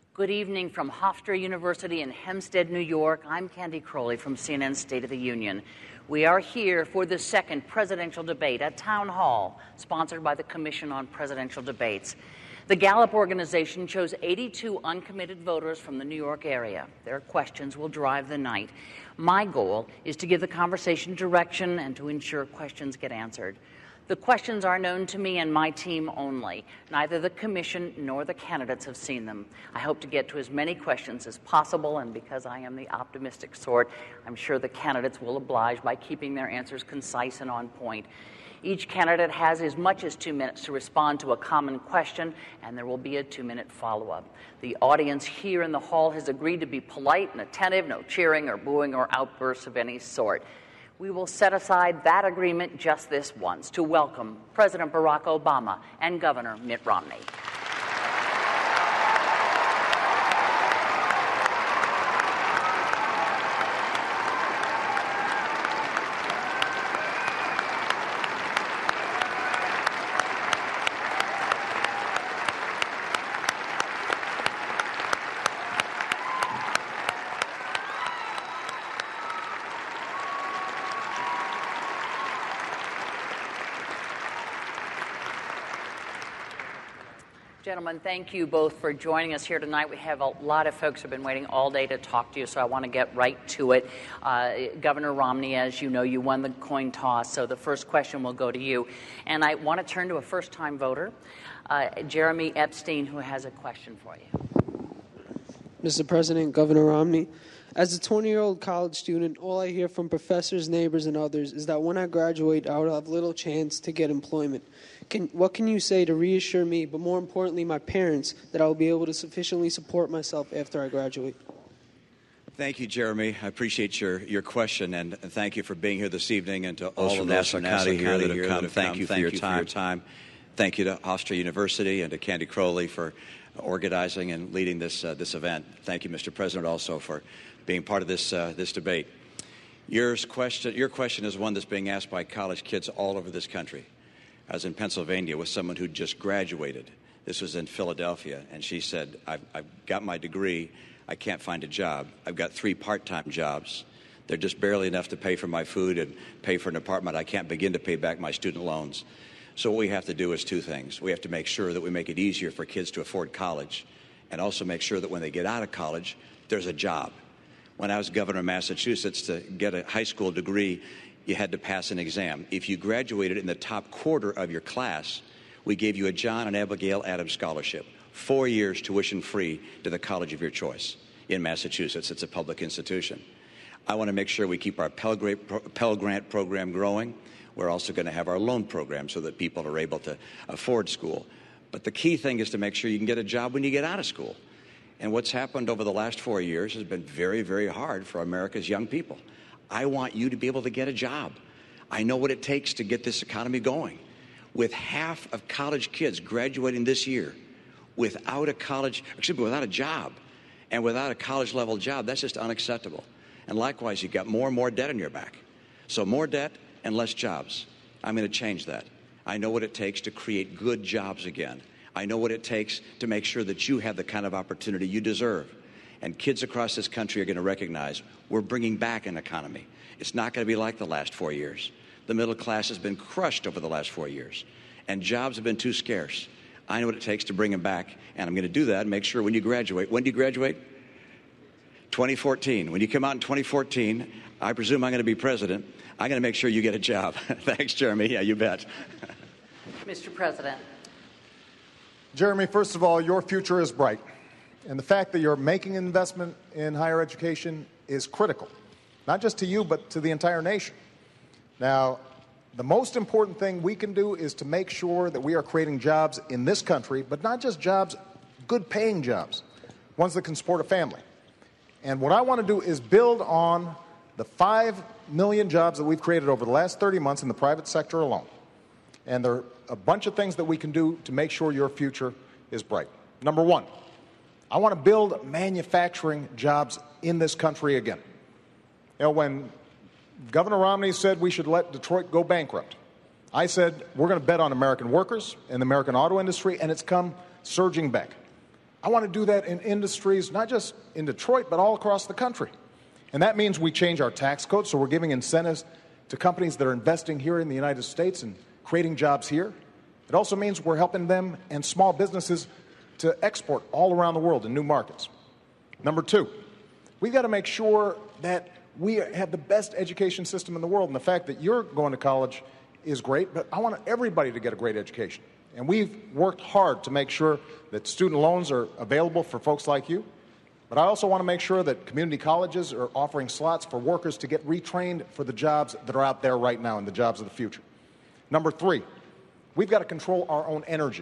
Good evening from Hofstra University in Hempstead, New York. I'm Candy Crowley from CNN State of the Union. We are here for the second presidential debate at Town Hall, sponsored by the Commission on Presidential Debates. The Gallup organization chose 82 uncommitted voters from the New York area. Their questions will drive the night. My goal is to give the conversation direction and to ensure questions get answered. The questions are known to me and my team only. Neither the commission nor the candidates have seen them. I hope to get to as many questions as possible, and because I am the optimistic sort, I'm sure the candidates will oblige by keeping their answers concise and on point. Each candidate has as much as 2 minutes to respond to a common question, and there will be a 2-minute follow-up. The audience here in the hall has agreed to be polite and attentive, no cheering or booing or outbursts of any sort. We will set aside that agreement just this once to welcome President Barack Obama and Governor Mitt Romney. Gentlemen, thank you both for joining us here tonight. We have a lot of folks who have been waiting all day to talk to you, so I want to get right to it. Governor Romney, as you know, you won the coin toss, so the first question will go to you. And I want to turn to a first-time voter, Jeremy Epstein, who has a question for you. Mr. President, Governor Romney, as a 20-year-old college student, all I hear from professors, neighbors, and others is that when I graduate, I will have little chance to get employment. What can you say to reassure me, but more importantly, my parents, that I will be able to sufficiently support myself after I graduate? Thank you, Jeremy. I appreciate your question, and thank you for being here this evening, and to all of Nassau County here that have come. Thank you for your time. Thank you to Hofstra University and to Candy Crowley for organizing and leading this event. Thank you, Mr. President, also for being part of this debate. Your question is one that's being asked by college kids all over this country. I was in Pennsylvania with someone who just graduated. This was in Philadelphia, and she said, I've got my degree. I can't find a job. I've got 3 part-time jobs. They're just barely enough to pay for my food and pay for an apartment. I can't begin to pay back my student loans. So what we have to do is 2 things. We have to make sure that we make it easier for kids to afford college, and also make sure that when they get out of college, there's a job. When I was governor of Massachusetts, to get a high school degree, you had to pass an exam. If you graduated in the top quarter of your class, we gave you a John and Abigail Adams scholarship, 4 years tuition free to the college of your choice in Massachusetts. It's a public institution. I want to make sure we keep our Pell Grant program growing. We're also going to have our loan program so that people are able to afford school. But the key thing is to make sure you can get a job when you get out of school. And what's happened over the last 4 years has been very, very hard for America's young people. I want you to be able to get a job. I know what it takes to get this economy going. With half of college kids graduating this year without a job and without a college-level job, that's just unacceptable. And likewise, you've got more and more debt on your back. So more debt and less jobs. I'm going to change that. I know what it takes to create good jobs again. I know what it takes to make sure that you have the kind of opportunity you deserve. And kids across this country are going to recognize we're bringing back an economy. It's not going to be like the last 4 years. The middle class has been crushed over the last 4 years, and jobs have been too scarce. I know what it takes to bring them back, and I'm going to do that and make sure when you graduate. When do you graduate? 2014. When you come out in 2014, I presume I'm going to be president. I'm going to make sure you get a job. Thanks, Jeremy. Yeah, you bet. Mr. President. Jeremy, first of all, your future is bright. And the fact that you're making an investment in higher education is critical, not just to you, but to the entire nation. Now, the most important thing we can do is to make sure that we are creating jobs in this country, but not just jobs, good-paying jobs, ones that can support a family. And what I want to do is build on the 5 million jobs that we've created over the last 30 months in the private sector alone. And there are a bunch of things that we can do to make sure your future is bright. Number one, I want to build manufacturing jobs in this country again. You know, when Governor Romney said we should let Detroit go bankrupt, I said we're going to bet on American workers and the American auto industry, and it's come surging back. I want to do that in industries, not just in Detroit, but all across the country. And that means we change our tax code, so we're giving incentives to companies that are investing here in the United States and creating jobs here. It also means we're helping them and small businesses to export all around the world in new markets. Number two, we've got to make sure that we have the best education system in the world. And the fact that you're going to college is great, but I want everybody to get a great education. And we've worked hard to make sure that student loans are available for folks like you. But I also want to make sure that community colleges are offering slots for workers to get retrained for the jobs that are out there right now and the jobs of the future. Number three, we've got to control our own energy.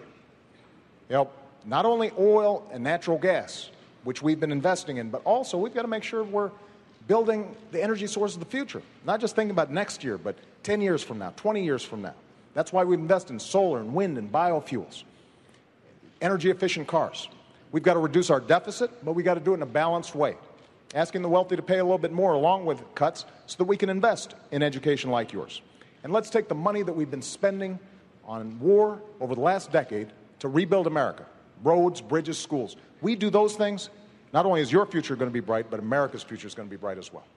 Not only oil and natural gas, which we've been investing in, but also we've got to make sure we're building the energy source of the future. Not just thinking about next year, but 10 years from now, 20 years from now. That's why we invest in solar and wind and biofuels, energy-efficient cars. We've got to reduce our deficit, but we've got to do it in a balanced way, asking the wealthy to pay a little bit more along with cuts so that we can invest in education like yours. And let's take the money that we've been spending on war over the last decade to rebuild America, roads, bridges, schools. We do those things, not only is your future going to be bright, but America's future is going to be bright as well.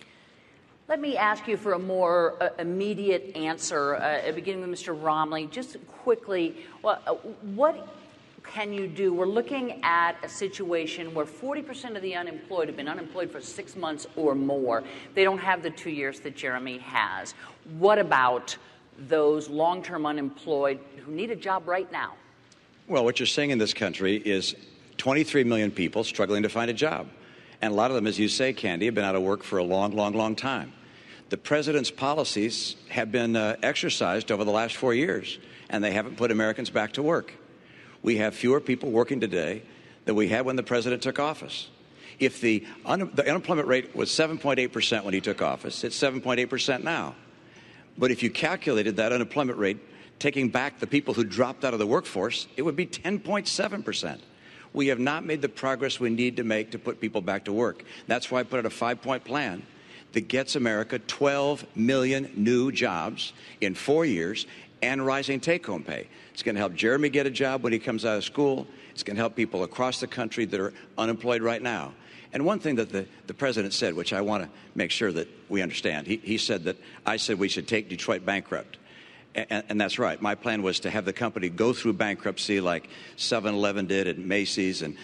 Let me ask you for a more immediate answer, beginning with Mr. Romney. Just quickly, what can you do? We're looking at a situation where 40% of the unemployed have been unemployed for 6 months or more. They don't have the 2 years that Jeremy has. What about those long-term unemployed who need a job right now? Well, what you're seeing in this country is 23 million people struggling to find a job. And a lot of them, as you say, Candy, have been out of work for a long, long, long time. The president's policies have been exercised over the last 4 years, and they haven't put Americans back to work. We have fewer people working today than we had when the president took office. If the unemployment rate was 7.8% when he took office, it's 7.8% now. But if you calculated that unemployment rate, taking back the people who dropped out of the workforce, it would be 10.7%. We have not made the progress we need to make to put people back to work. That's why I put out a 5-point plan that gets America 12 million new jobs in 4 years and rising take-home pay. It's going to help Jeremy get a job when he comes out of school. It's going to help people across the country that are unemployed right now. And one thing that the president said, which I want to make sure that we understand, he said that I said we should take Detroit bankrupt. And that's right. My plan was to have the company go through bankruptcy like 7-Eleven did at Macy's and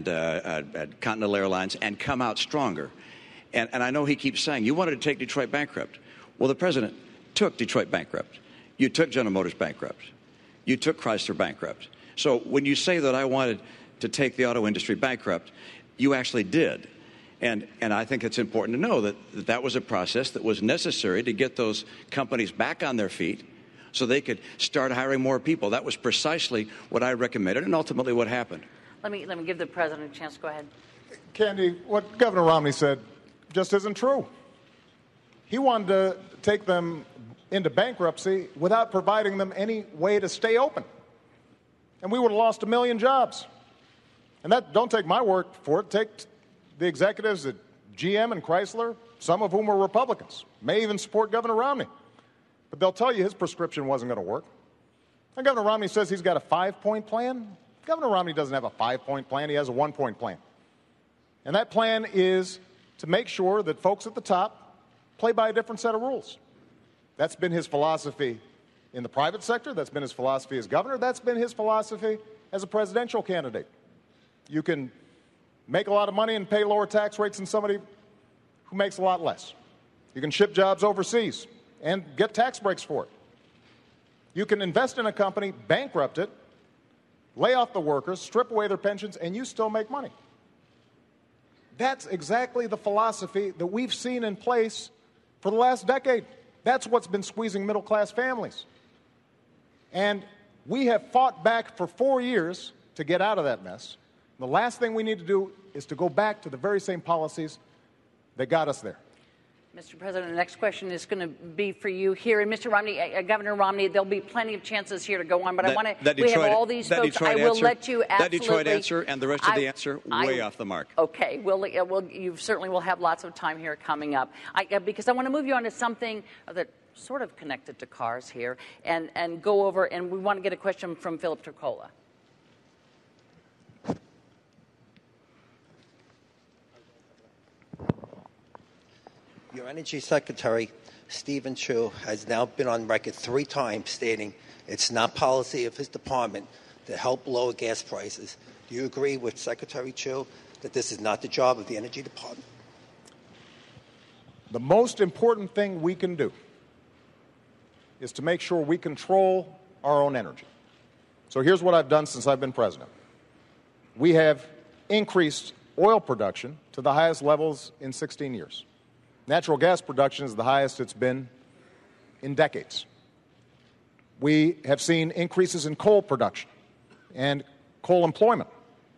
at Continental Airlines and come out stronger. And I know he keeps saying, you wanted to take Detroit bankrupt. Well, the president took Detroit bankrupt. You took General Motors bankrupt. You took Chrysler bankrupt. So when you say that I wanted to take the auto industry bankrupt, you actually did. And I think it's important to know that was a process that was necessary to get those companies back on their feet so they could start hiring more people. That was precisely what I recommended and ultimately what happened. Let me give the president a chance. Go ahead. Candy, what Governor Romney said just isn't true. He wanted to take them into bankruptcy without providing them any way to stay open. And we would have lost 1 million jobs. And that, don't take my word for it, take the executives at GM and Chrysler, some of whom were Republicans, may even support Governor Romney. But they'll tell you his prescription wasn't going to work. And Governor Romney says he's got a 5-point plan. Governor Romney doesn't have a 5-point plan. He has a 1-point plan. And that plan is to make sure that folks at the top play by a different set of rules. That's been his philosophy in the private sector. That's been his philosophy as governor. That's been his philosophy as a presidential candidate. You can make a lot of money and pay lower tax rates than somebody who makes a lot less. You can ship jobs overseas and get tax breaks for it. You can invest in a company, bankrupt it, lay off the workers, strip away their pensions, and you still make money. That's exactly the philosophy that we've seen in place for the last decade. That's what's been squeezing middle-class families. And we have fought back for 4 years to get out of that mess. The last thing we need to do is to go back to the very same policies that got us there. Mr. President, the next question is going to be for you here. And Mr. Romney, Governor Romney, there'll be plenty of chances here to go on, but I want to, we have all these folks. I will let you absolutely. That Detroit answer and the rest of the answer way off the mark. Okay. You certainly will have lots of time here coming up. Because I want to move you on to something that sort of connected to cars here and go over, and we want to get a question from Philip Turcola. Energy Secretary Stephen Chu has now been on record 3 times stating it's not policy of his department to help lower gas prices. Do you agree with Secretary Chu that this is not the job of the Energy Department? The most important thing we can do is to make sure we control our own energy. So here's what I've done since I've been president. We have increased oil production to the highest levels in 16 years. Natural gas production is the highest it's been in decades. We have seen increases in coal production and coal employment.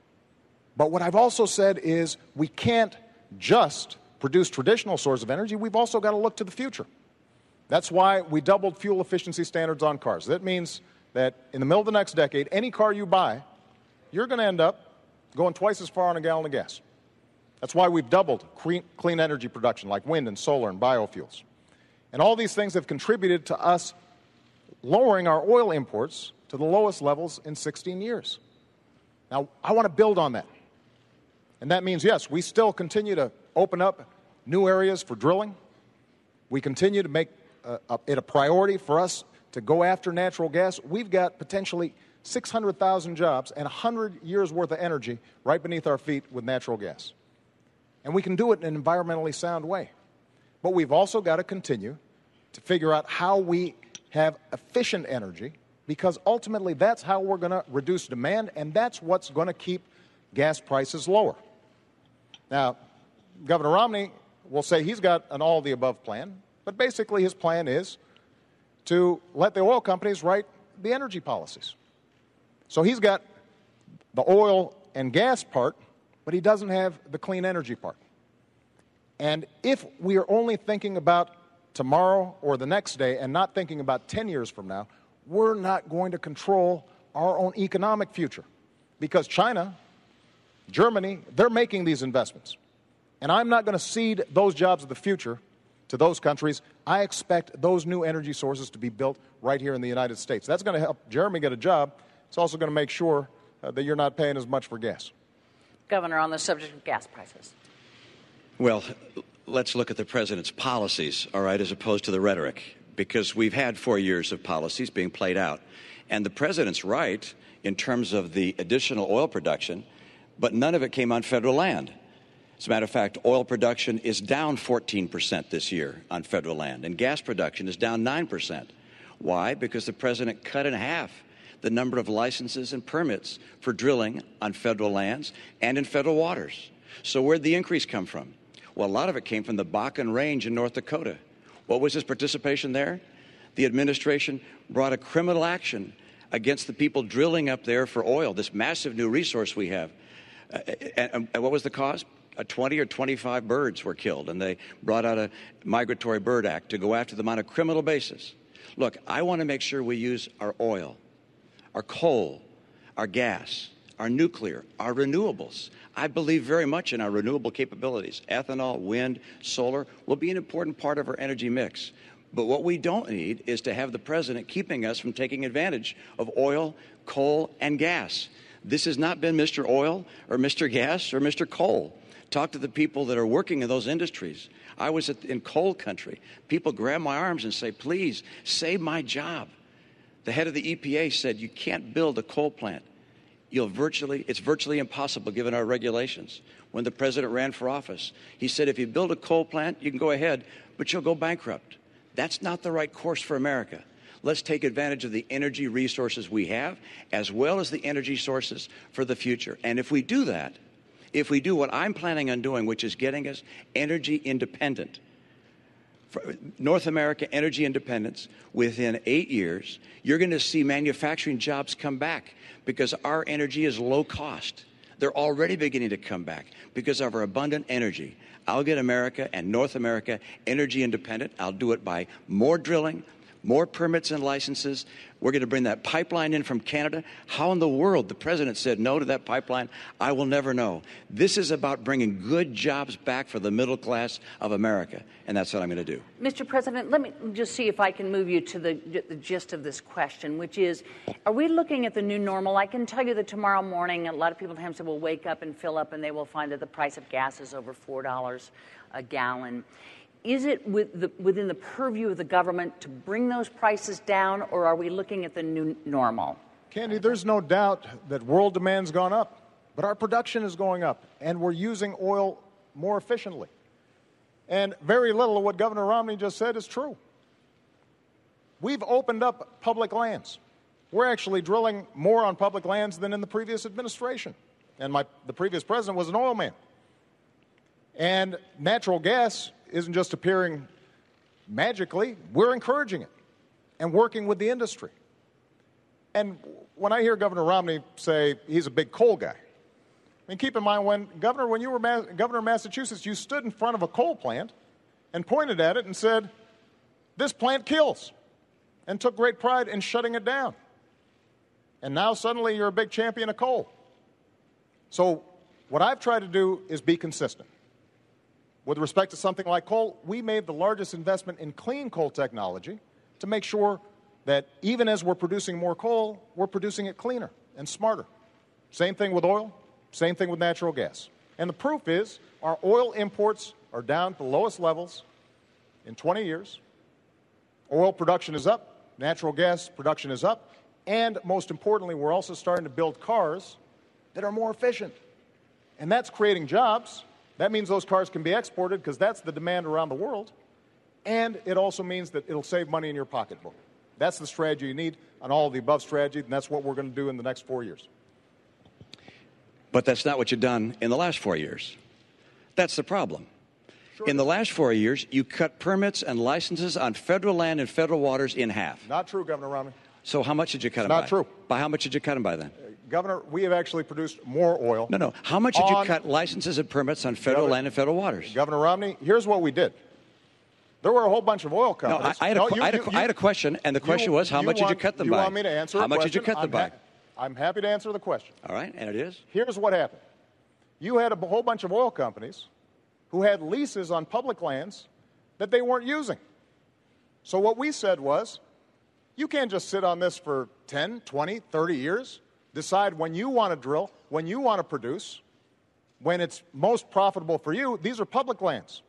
But what I've also said is we can't just produce traditional sources of energy. We've also got to look to the future. That's why we doubled fuel efficiency standards on cars. That means that in the middle of the next decade, any car you buy, you're going to end up going twice as far on a gallon of gas. That's why we've doubled clean energy production like wind and solar and biofuels. And all these things have contributed to us lowering our oil imports to the lowest levels in 16 years. Now, I want to build on that. And that means, yes, we still continue to open up new areas for drilling. We continue to make it a priority for us to go after natural gas. We've got potentially 600,000 jobs and 100 years' worth of energy right beneath our feet with natural gas. And we can do it in an environmentally sound way. But we've also got to continue to figure out how we have efficient energy, because ultimately that's how we're going to reduce demand, and that's what's going to keep gas prices lower. Now, Governor Romney will say he's got an all-of-the-above plan, but basically his plan is to let the oil companies write the energy policies. So he's got the oil and gas part, but he doesn't have the clean energy part. And if we are only thinking about tomorrow or the next day and not thinking about 10 years from now, we're not going to control our own economic future. Because China, Germany, they're making these investments. And I'm not going to cede those jobs of the future to those countries. I expect those new energy sources to be built right here in the United States. That's going to help Jeremy get a job. It's also going to make sure that you're not paying as much for gas. Governor, on the subject of gas prices. Well, let's look at the president's policies, all right, as opposed to the rhetoric, because we've had 4 years of policies being played out. And the president's right in terms of the additional oil production, but none of it came on federal land. As a matter of fact, oil production is down 14% this year on federal land, and gas production is down 9%. Why? Because the president cut in half the number of licenses and permits for drilling on federal lands and in federal waters. So where'd the increase come from? Well, a lot of it came from the Bakken Range in North Dakota. What was his participation there? The administration brought a criminal action against the people drilling up there for oil, this massive new resource we have. And what was the cause? 20 or 25 birds were killed, and they brought out a Migratory Bird Act to go after them on a criminal basis. Look, I want to make sure we use our oil, our coal, our gas, our nuclear, our renewables. I believe very much in our renewable capabilities. Ethanol, wind, solar will be an important part of our energy mix. But what we don't need is to have the president keeping us from taking advantage of oil, coal, and gas. This has not been Mr. Oil or Mr. Gas or Mr. Coal. Talk to the people that are working in those industries. I was in coal country. People grab my arms and say, please, save my job. The head of the EPA said, you can't build a coal plant. It's virtually impossible given our regulations. When the president ran for office, he said, if you build a coal plant, you can go ahead, but you'll go bankrupt. That's not the right course for America. Let's take advantage of the energy resources we have, as well as the energy sources for the future. And if we do that, if we do what I'm planning on doing, which is getting us energy independent, for North America energy independence, within 8 years, you're going to see manufacturing jobs come back because our energy is low cost. They're already beginning to come back because of our abundant energy. I'll get America and North America energy independent. I'll do it by more drilling, more permits and licenses. We're going to bring that pipeline in from Canada. How in the world the president said no to that pipeline, I will never know. This is about bringing good jobs back for the middle class of America, and that's what I'm going to do. Mr. President, let me just see if I can move you to the gist of this question, which is, are we looking at the new normal? I can tell you that tomorrow morning, a lot of people in Hampstead will wake up and fill up, and they will find that the price of gas is over $4 a gallon. Is it within the purview of the government to bring those prices down, or are we looking at the new normal? Candy, there's no doubt that world demand's gone up, but our production is going up, and we're using oil more efficiently. And very little of what Governor Romney just said is true. We've opened up public lands. We're actually drilling more on public lands than in the previous administration. And the previous president was an oil man. And natural gas isn't just appearing magically. We're encouraging it and working with the industry. And when I hear Governor Romney say he's a big coal guy, I mean, keep in mind, when you were governor of Massachusetts, you stood in front of a coal plant and pointed at it and said, "This plant kills," and took great pride in shutting it down. And now suddenly you're a big champion of coal. So what I've tried to do is be consistent. With respect to something like coal, we made the largest investment in clean coal technology to make sure that even as we're producing more coal, we're producing it cleaner and smarter. Same thing with oil, same thing with natural gas. And the proof is our oil imports are down to the lowest levels in 20 years. Oil production is up, natural gas production is up, and most importantly, we're also starting to build cars that are more efficient. And that's creating jobs. That means those cars can be exported because that's the demand around the world. And it also means that it'll save money in your pocketbook. That's the strategy you need on all of the above strategy, and that's what we're going to do in the next 4 years. But that's not what you've done in the last 4 years. That's the problem. Sure. In the last 4 years, you cut permits and licenses on federal land and federal waters in half. Not true, Governor Romney. So how much did you cut them by? Not true. By how much did you cut them by then? Governor, we have actually produced more oil. No. How much did you cut licenses and permits on federal land and federal waters? Governor Romney, here's what we did. There were a whole bunch of oil companies. No, I had a question, and the question was, how much did you cut them by? You want me to answer a question? How much did you cut them by? I'm happy to answer the question. All right, and it is? Here's what happened. You had a whole bunch of oil companies who had leases on public lands that they weren't using. So what we said was, you can't just sit on this for 10, 20, 30 years, decide when you want to drill, when you want to produce, when it's most profitable for you. These are public lands.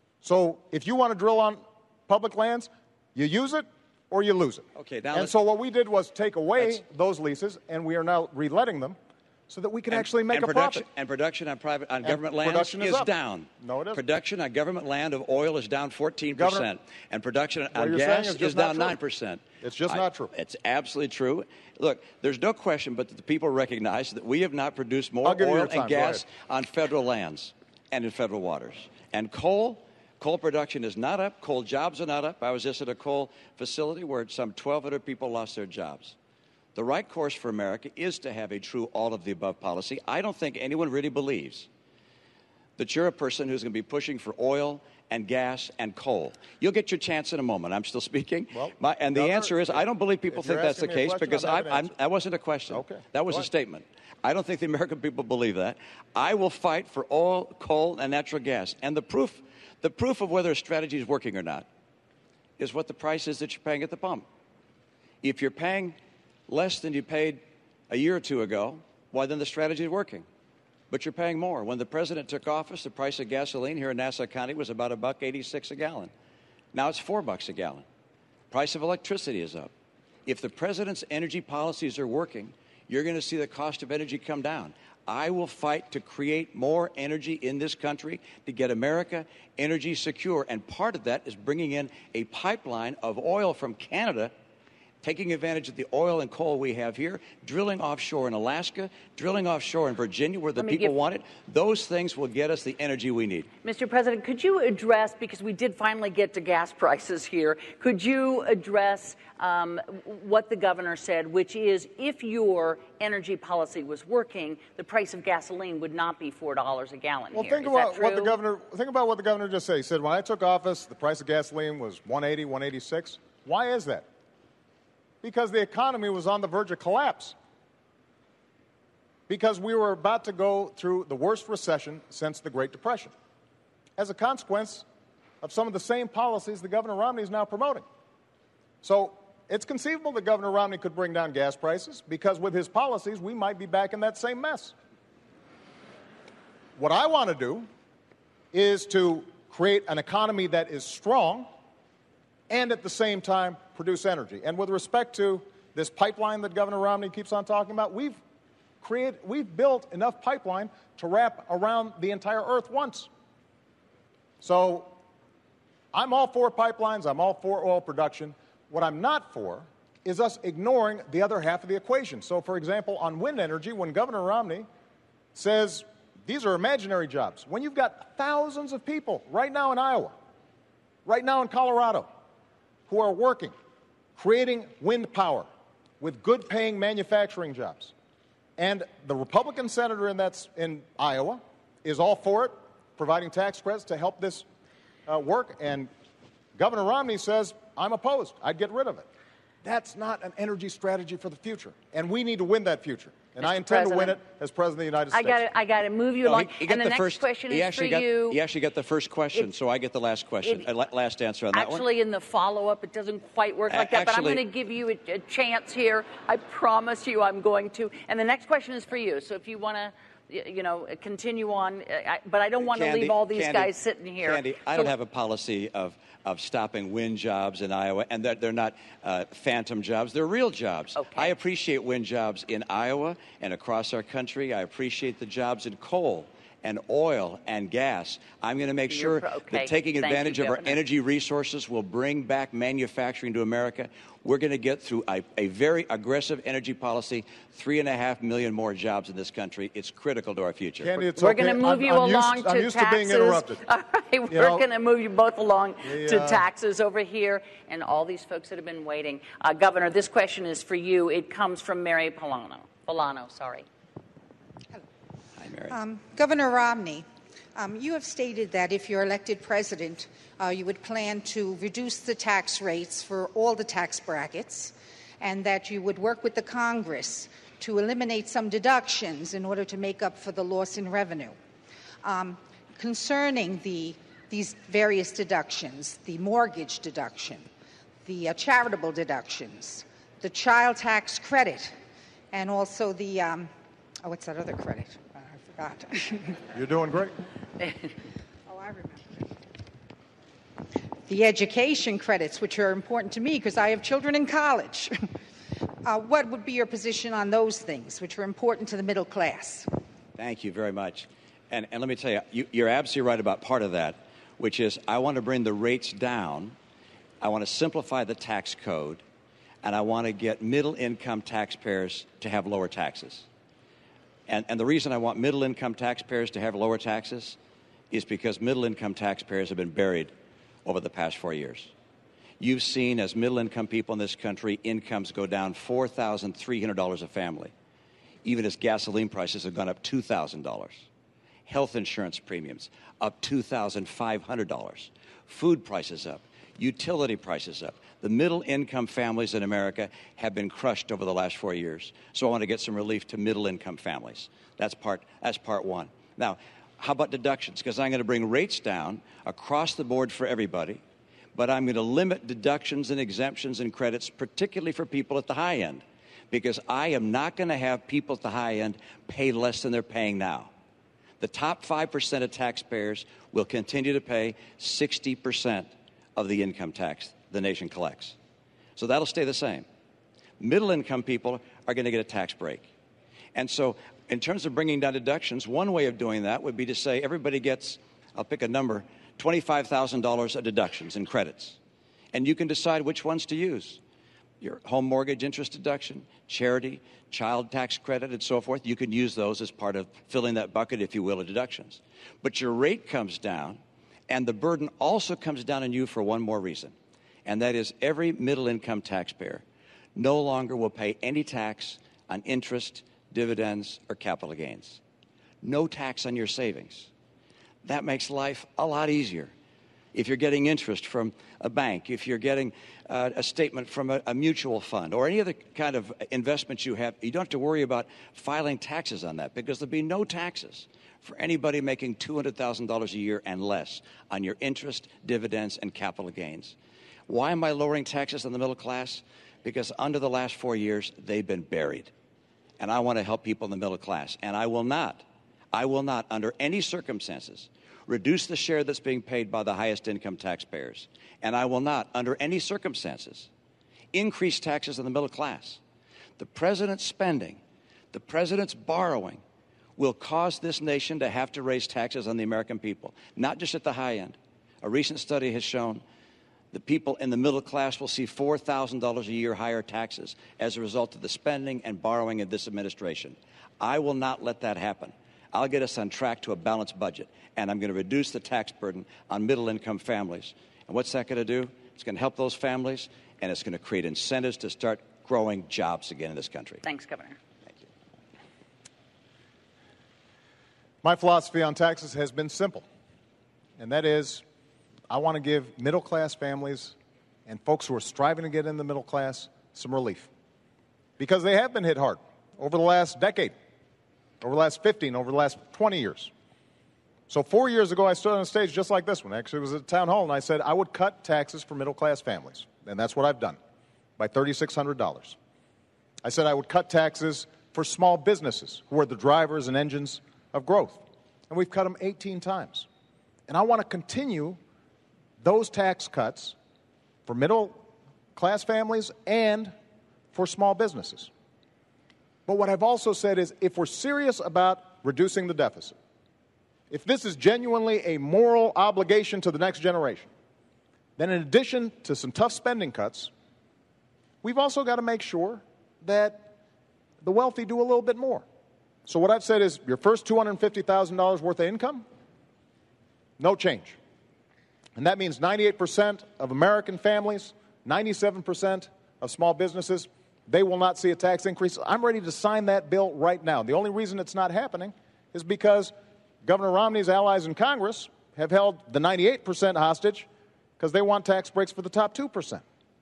So if you want to drill on public lands, you use it or you lose it. Okay, now and so what we did was take away those leases, and we are now reletting them so that we can actually make a profit. And production on government lands is down. No, it isn't. Production on government land of oil is down 14%. And production on gas is down 9%. It's just not true. It's absolutely true. Look, there's no question but that the people recognize that we have not produced more oil and gas on federal lands and in federal waters. And coal production is not up. Coal jobs are not up. I was just at a coal facility where some 1,200 people lost their jobs. The right course for America is to have a true all-of-the-above policy. I don't think anyone really believes that you're a person who's going to be pushing for oil and gas and coal. You'll get your chance in a moment. I'm still speaking. Well, the answer is I don't believe people think that's the case because that wasn't a question. Okay. That was a statement. I don't think the American people believe that. I will fight for oil, coal, and natural gas. And the proof of whether a strategy is working or not is what the price is that you're paying at the pump. If you're paying less than you paid a year or two ago, why then the strategy is working. But you're paying more. When the president took office, the price of gasoline here in Nassau County was about $1.86 a gallon. Now it's $4 a gallon. Price of electricity is up. If the president's energy policies are working, you're going to see the cost of energy come down. I will fight to create more energy in this country to get America energy secure. And part of that is bringing in a pipeline of oil from Canada, taking advantage of the oil and coal we have here, drilling offshore in Alaska, drilling offshore in Virginia where the people want it. Those things will get us the energy we need. Mr. President, could you address, because we did finally get to gas prices here, could you address what the governor said, which is if your energy policy was working, the price of gasoline would not be $4 a gallon well, here. Think about what the governor just said. He said, when I took office, the price of gasoline was $1.80, $1.86. Why is that? Because the economy was on the verge of collapse. Because we were about to go through the worst recession since the Great Depression, as a consequence of some of the same policies that Governor Romney is now promoting. So it's conceivable that Governor Romney could bring down gas prices, because with his policies, we might be back in that same mess. What I want to do is to create an economy that is strong, and at the same time produce energy. And with respect to this pipeline that Governor Romney keeps on talking about, we've built enough pipeline to wrap around the entire earth once. So I'm all for pipelines. I'm all for oil production. What I'm not for is us ignoring the other half of the equation. So, for example, on wind energy, when Governor Romney says these are imaginary jobs, when you've got thousands of people right now in Iowa, right now in Colorado, who are working, creating wind power with good-paying manufacturing jobs, and the Republican senator in Iowa is all for it, providing tax credits to help this work, and Governor Romney says, I'm opposed. I'd get rid of it. That's not an energy strategy for the future, and we need to win that future. And I intend to win it as President of the United States. I got to move you along. And the next question is for you. He actually got the first question, so I get the last question, last answer on that one. Actually, in the follow-up, it doesn't quite work like that, but I'm going to give you a chance here. I promise you I'm going to. And the next question is for you, so if you want to continue on, but I don't want to leave all these guys sitting here. Candy, I don't have a policy of stopping wind jobs in Iowa, and that they're not phantom jobs. They're real jobs. Okay. I appreciate wind jobs in Iowa and across our country. I appreciate the jobs in coal and oil and gas. I'm going to make sure that taking advantage of our energy resources will bring back manufacturing to America. We're going to get through a very aggressive energy policy, 3.5 million more jobs in this country. It's critical to our future. Candy, we're going to move you along to taxes. I'm used to being interrupted. All right, we're going to move you both along to taxes over here, and all these folks that have been waiting. Governor, this question is for you. It comes from Mary Polano. Sorry. Governor Romney, you have stated that if you're elected president, you would plan to reduce the tax rates for all the tax brackets, and that you would work with the Congress to eliminate some deductions in order to make up for the loss in revenue. Concerning these various deductions, the mortgage deduction, the charitable deductions, the child tax credit, and also the, what's that other credit? You're doing great. Oh, I remember. The education credits, which are important to me because I have children in college. What would be your position on those things, which are important to the middle class? Thank you very much. And let me tell you, you're absolutely right about part of that, which is I want to bring the rates down. I want to simplify the tax code, and I want to get middle-income taxpayers to have lower taxes. And the reason I want middle-income taxpayers to have lower taxes is because middle-income taxpayers have been buried over the past 4 years. You've seen, as middle-income people in this country, incomes go down $4,300 a family, even as gasoline prices have gone up $2,000. Health insurance premiums up $2,500. Food prices up. Utility prices up. The middle-income families in America have been crushed over the last 4 years. So I want to get some relief to middle-income families. That's part one. Now, how about deductions? Because I'm going to bring rates down across the board for everybody, but I'm going to limit deductions and exemptions and credits, particularly for people at the high end, because I am not going to have people at the high end pay less than they're paying now. The top 5% of taxpayers will continue to pay 60% of the income tax the nation collects. So that'll stay the same. Middle-income people are going to get a tax break. And so in terms of bringing down deductions, one way of doing that would be to say everybody gets, I'll pick a number, $25,000 of deductions and credits. And you can decide which ones to use. Your home mortgage interest deduction, charity, child tax credit, and so forth. You can use those as part of filling that bucket, if you will, of deductions. But your rate comes down, and the burden also comes down on you for one more reason. And that is every middle-income taxpayer no longer will pay any tax on interest, dividends, or capital gains. No tax on your savings. That makes life a lot easier. If you're getting interest from a bank, if you're getting a statement from a mutual fund, or any other kind of investments you have, you don't have to worry about filing taxes on that, because there'll be no taxes for anybody making $200,000 a year and less on your interest, dividends, and capital gains. Why am I lowering taxes on the middle class? Because under the last 4 years, they've been buried. And I want to help people in the middle class. And I will not I will not, under any circumstances, reduce the share that's being paid by the highest income taxpayers. And I will not, under any circumstances, increase taxes on the middle class. The president's spending, the president's borrowing, will cause this nation to have to raise taxes on the American people, not just at the high end. A recent study has shown the people in the middle class will see $4,000 a year higher taxes as a result of the spending and borrowing of this administration. I will not let that happen. I'll get us on track to a balanced budget, and I'm going to reduce the tax burden on middle-income families. And what's that going to do? It's going to help those families, and it's going to create incentives to start growing jobs again in this country. Thanks, Governor. Thank you. My philosophy on taxes has been simple, and that is I want to give middle-class families and folks who are striving to get in the middle class some relief, because they have been hit hard over the last decade, over the last 15, over the last 20 years. So 4 years ago, I stood on a stage just like this one. Actually, it was at a town hall, and I said I would cut taxes for middle-class families, and that's what I've done, by $3,600. I said I would cut taxes for small businesses, who are the drivers and engines of growth, and we've cut them 18 times. And I want to continue those tax cuts for middle-class families and for small businesses. But what I've also said is, if we're serious about reducing the deficit, if this is genuinely a moral obligation to the next generation, then in addition to some tough spending cuts, we've also got to make sure that the wealthy do a little bit more. So what I've said is, your first $250,000 worth of income, no change. And that means 98% of American families, 97% of small businesses, they will not see a tax increase. I'm ready to sign that bill right now. The only reason it's not happening is because Governor Romney's allies in Congress have held the 98% hostage because they want tax breaks for the top 2%.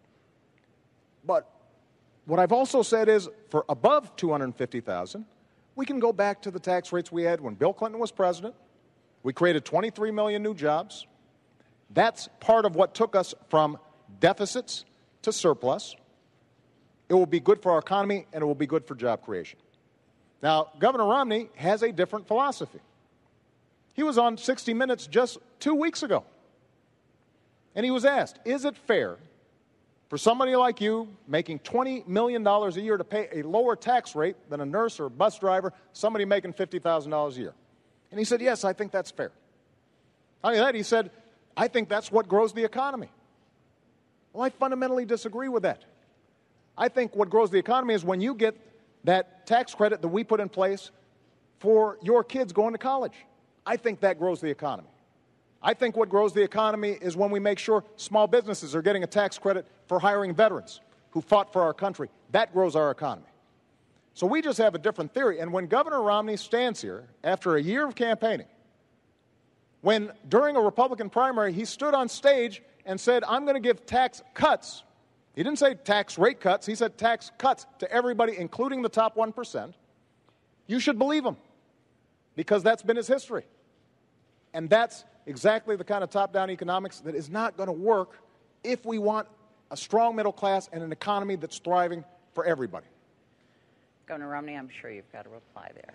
But what I've also said is, for above $250,000, we can go back to the tax rates we had when Bill Clinton was president. We created 23 million new jobs. That's part of what took us from deficits to surplus. It will be good for our economy, and it will be good for job creation. Now, Governor Romney has a different philosophy. He was on 60 Minutes just 2 weeks ago, and he was asked, is it fair for somebody like you making $20 million a year to pay a lower tax rate than a nurse or a bus driver, somebody making $50,000 a year? And he said, yes, I think that's fair. Not only that, he said, I think that's what grows the economy. Well, I fundamentally disagree with that. I think what grows the economy is when you get that tax credit that we put in place for your kids going to college. I think that grows the economy. I think what grows the economy is when we make sure small businesses are getting a tax credit for hiring veterans who fought for our country. That grows our economy. So we just have a different theory. And when Governor Romney stands here after a year of campaigning, when during a Republican primary he stood on stage and said, I'm going to give tax cuts. He didn't say tax rate cuts. He said tax cuts to everybody, including the top 1%. You should believe him, because that's been his history. And that's exactly the kind of top-down economics that is not going to work if we want a strong middle class and an economy that's thriving for everybody. Governor Romney, I'm sure you've got a reply there.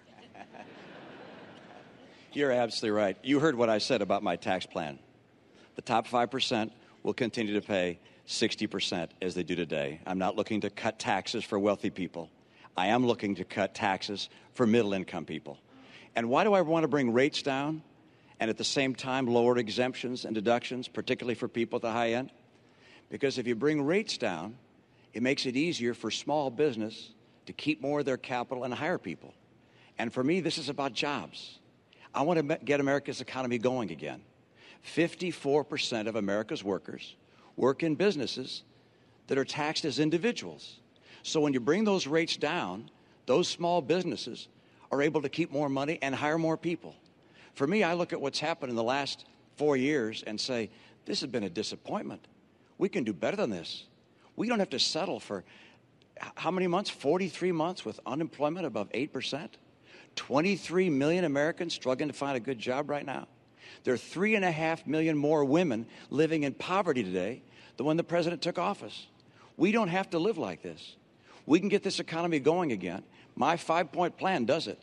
You're absolutely right. You heard what I said about my tax plan. The top 5% will continue to pay 60% as they do today. I'm not looking to cut taxes for wealthy people. I am looking to cut taxes for middle-income people. And why do I want to bring rates down and at the same time lower exemptions and deductions, particularly for people at the high end? Because if you bring rates down, it makes it easier for small business to keep more of their capital and hire people. And for me, this is about jobs. I want to get America's economy going again. 54% of America's workers work in businesses that are taxed as individuals. So when you bring those rates down, those small businesses are able to keep more money and hire more people. For me, I look at what's happened in the last 4 years and say, this has been a disappointment. We can do better than this. We don't have to settle for how many months? 43 months with unemployment above 8%. 23 million Americans struggling to find a good job right now. There are 3.5 million more women living in poverty today than when the president took office. We don't have to live like this. We can get this economy going again. My 5-point plan does it.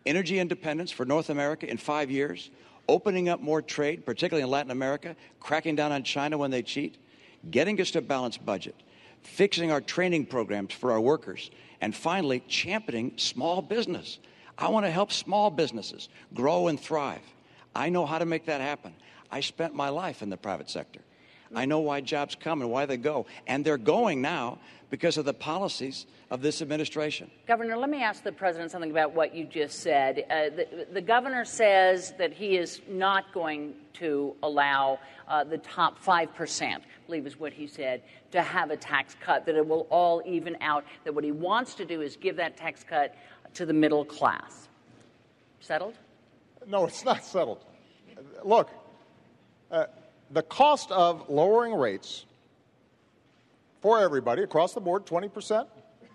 energy independence for North America in 5 years, opening up more trade, particularly in Latin America, cracking down on China when they cheat, getting us to a balanced budget, fixing our training programs for our workers, and finally, championing small business. I want to help small businesses grow and thrive. I know how to make that happen. I spent my life in the private sector. I know why jobs come and why they go. And they're going now because of the policies of this administration. Governor, let me ask the president something about what you just said. The governor says that he is not going to allow the top 5%, I believe is what he said, to have a tax cut, that it will all even out, that what he wants to do is give that tax cut to the middle class. Settled? No, it's not settled. Look, the cost of lowering rates for everybody across the board, 20%,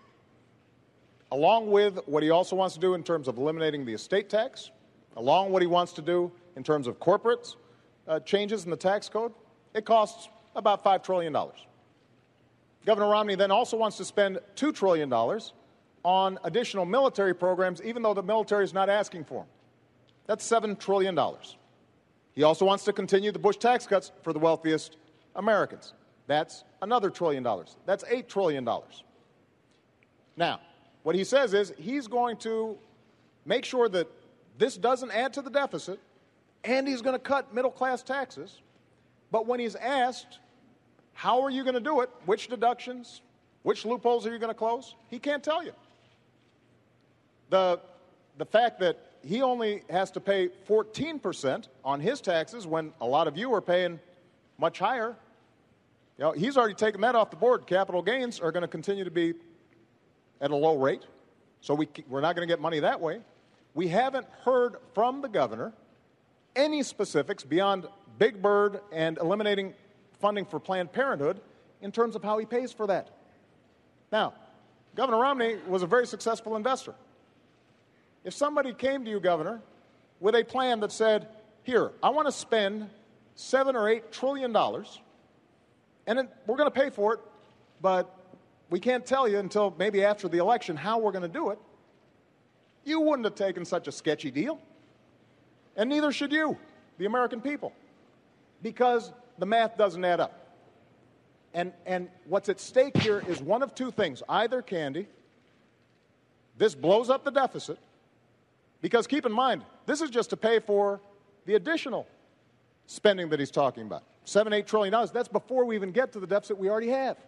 along with what he also wants to do in terms of eliminating the estate tax, along with what he wants to do in terms of corporate changes in the tax code, it costs about $5 trillion. Governor Romney then also wants to spend $2 trillion on additional military programs, even though the military is not asking for them. That's $7 trillion. He also wants to continue the Bush tax cuts for the wealthiest Americans. That's another $1 trillion. That's $8 trillion. Now, what he says is he's going to make sure that this doesn't add to the deficit, and he's going to cut middle-class taxes. But when he's asked, how are you going to do it, which deductions, which loopholes are you going to close, he can't tell you. The fact that he only has to pay 14% on his taxes when a lot of you are paying much higher, he's already taken that off the board. Capital gains are going to continue to be at a low rate, so we're not going to get money that way. We haven't heard from the governor any specifics beyond Big Bird and eliminating funding for Planned Parenthood in terms of how he pays for that. Now, Governor Romney was a very successful investor. If somebody came to you, Governor, with a plan that said, here, I want to spend $7 or $8 trillion, and we're going to pay for it, but we can't tell you until maybe after the election how we're going to do it, you wouldn't have taken such a sketchy deal. And neither should you, the American people, because the math doesn't add up. And what's at stake here is one of two things. Either, Candy, this blows up the deficit, because keep in mind, this is just to pay for the additional spending that he's talking about. $7-8 trillion, that's before we even get to the deficit we already have.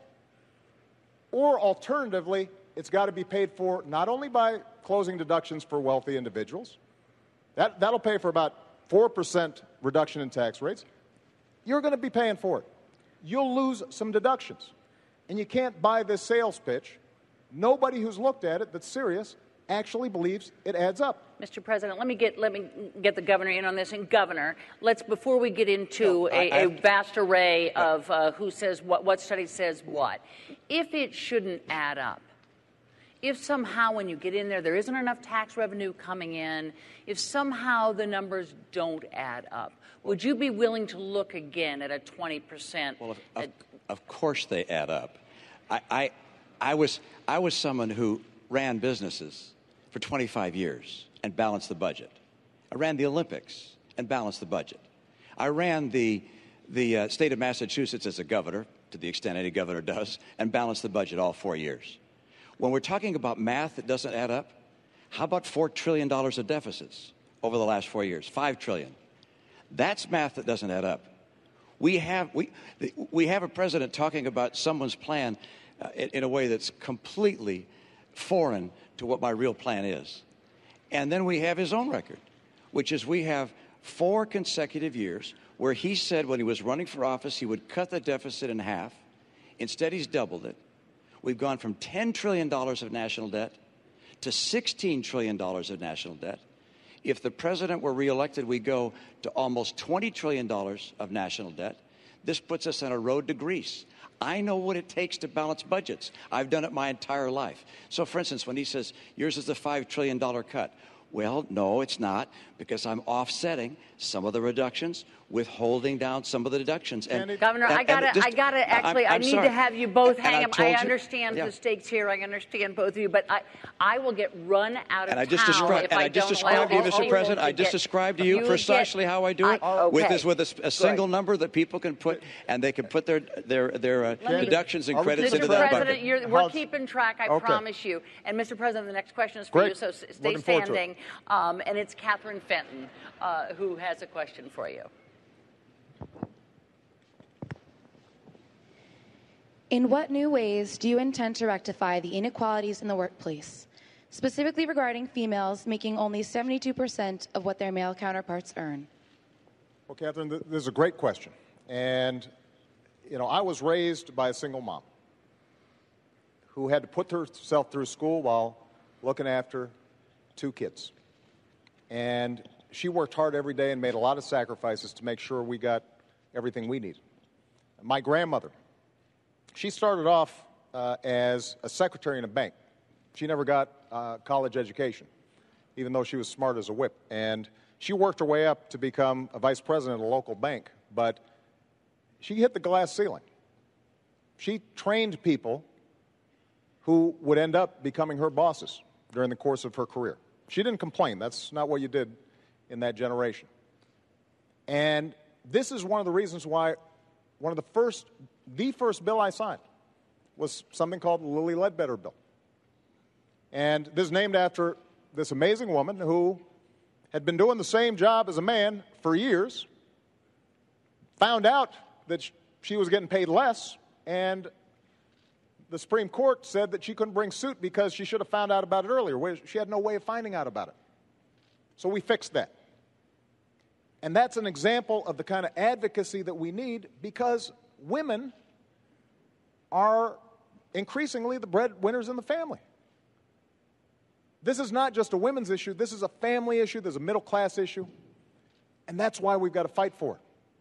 Or alternatively, it's got to be paid for not only by closing deductions for wealthy individuals, that'll pay for about 4% reduction in tax rates. You're going to be paying for it. You'll lose some deductions. And you can't buy this sales pitch. Nobody who's looked at it that's serious actually believes it adds up. Mr. President, let me get the governor in on this. And Governor, before we get into a vast array of who says what study says what, if it shouldn't add up, if somehow when you get in there isn't enough tax revenue coming in, if somehow the numbers don't add up, would you be willing to look again at a 20%? Well, of course they add up. I was someone who ran businesses for 25 years and balanced the budget. I ran the Olympics and balanced the budget. I ran the state of Massachusetts as a governor, to the extent any governor does, and balanced the budget all 4 years. When we're talking about math that doesn't add up, how about $4 trillion of deficits over the last 4 years? $5 trillion. That's math that doesn't add up. We have a president talking about someone's plan in a way that's completely foreign to what my real plan is. And then we have his own record, which is we have 4 consecutive years where he said when he was running for office he would cut the deficit in half. Instead, he's doubled it. We've gone from $10 trillion of national debt to $16 trillion of national debt. If the president were reelected, we go to almost $20 trillion of national debt. This puts us on a road to Greece. I know what it takes to balance budgets. I've done it my entire life. So, for instance, when he says, yours is a $5 trillion cut, Well, no, it's not, because I'm offsetting some of the reductions with holding down some of the deductions. And Governor, I need to have you both hang up. I understand the stakes here. I understand both of you, but I will get run out of town if I don't described you, Mr. President. I just described to you precisely how I do it with a single number that people can put, and they can put their deductions and credits into that bucket. Mr. President, we're keeping track, I promise you. And Mr. President, the next question is for you, so stay standing. And it's Catherine Fenton who has a question for you. In what new ways do you intend to rectify the inequalities in the workplace, specifically regarding females making only 72% of what their male counterparts earn? Well, Catherine, this is a great question. And, I was raised by a single mom who had to put herself through school while looking after 2 kids. And she worked hard every day and made a lot of sacrifices to make sure we got everything we needed. My grandmother, she started off as a secretary in a bank. She never got a college education, even though she was smart as a whip. And she worked her way up to become a vice president of a local bank, but she hit the glass ceiling. She trained people who would end up becoming her bosses during the course of her career. She didn't complain. That's not what you did in that generation. And this is one of the reasons why the first bill I signed was something called the Lilly Ledbetter Bill. And this is named after this amazing woman who had been doing the same job as a man for years, found out that she was getting paid less, and the Supreme Court said that she couldn't bring suit because she should have found out about it earlier. She had no way of finding out about it. So we fixed that. And that's an example of the kind of advocacy that we need, because women are increasingly the breadwinners in the family. This is not just a women's issue. This is a family issue. There's a middle-class issue. And that's why we've got to fight for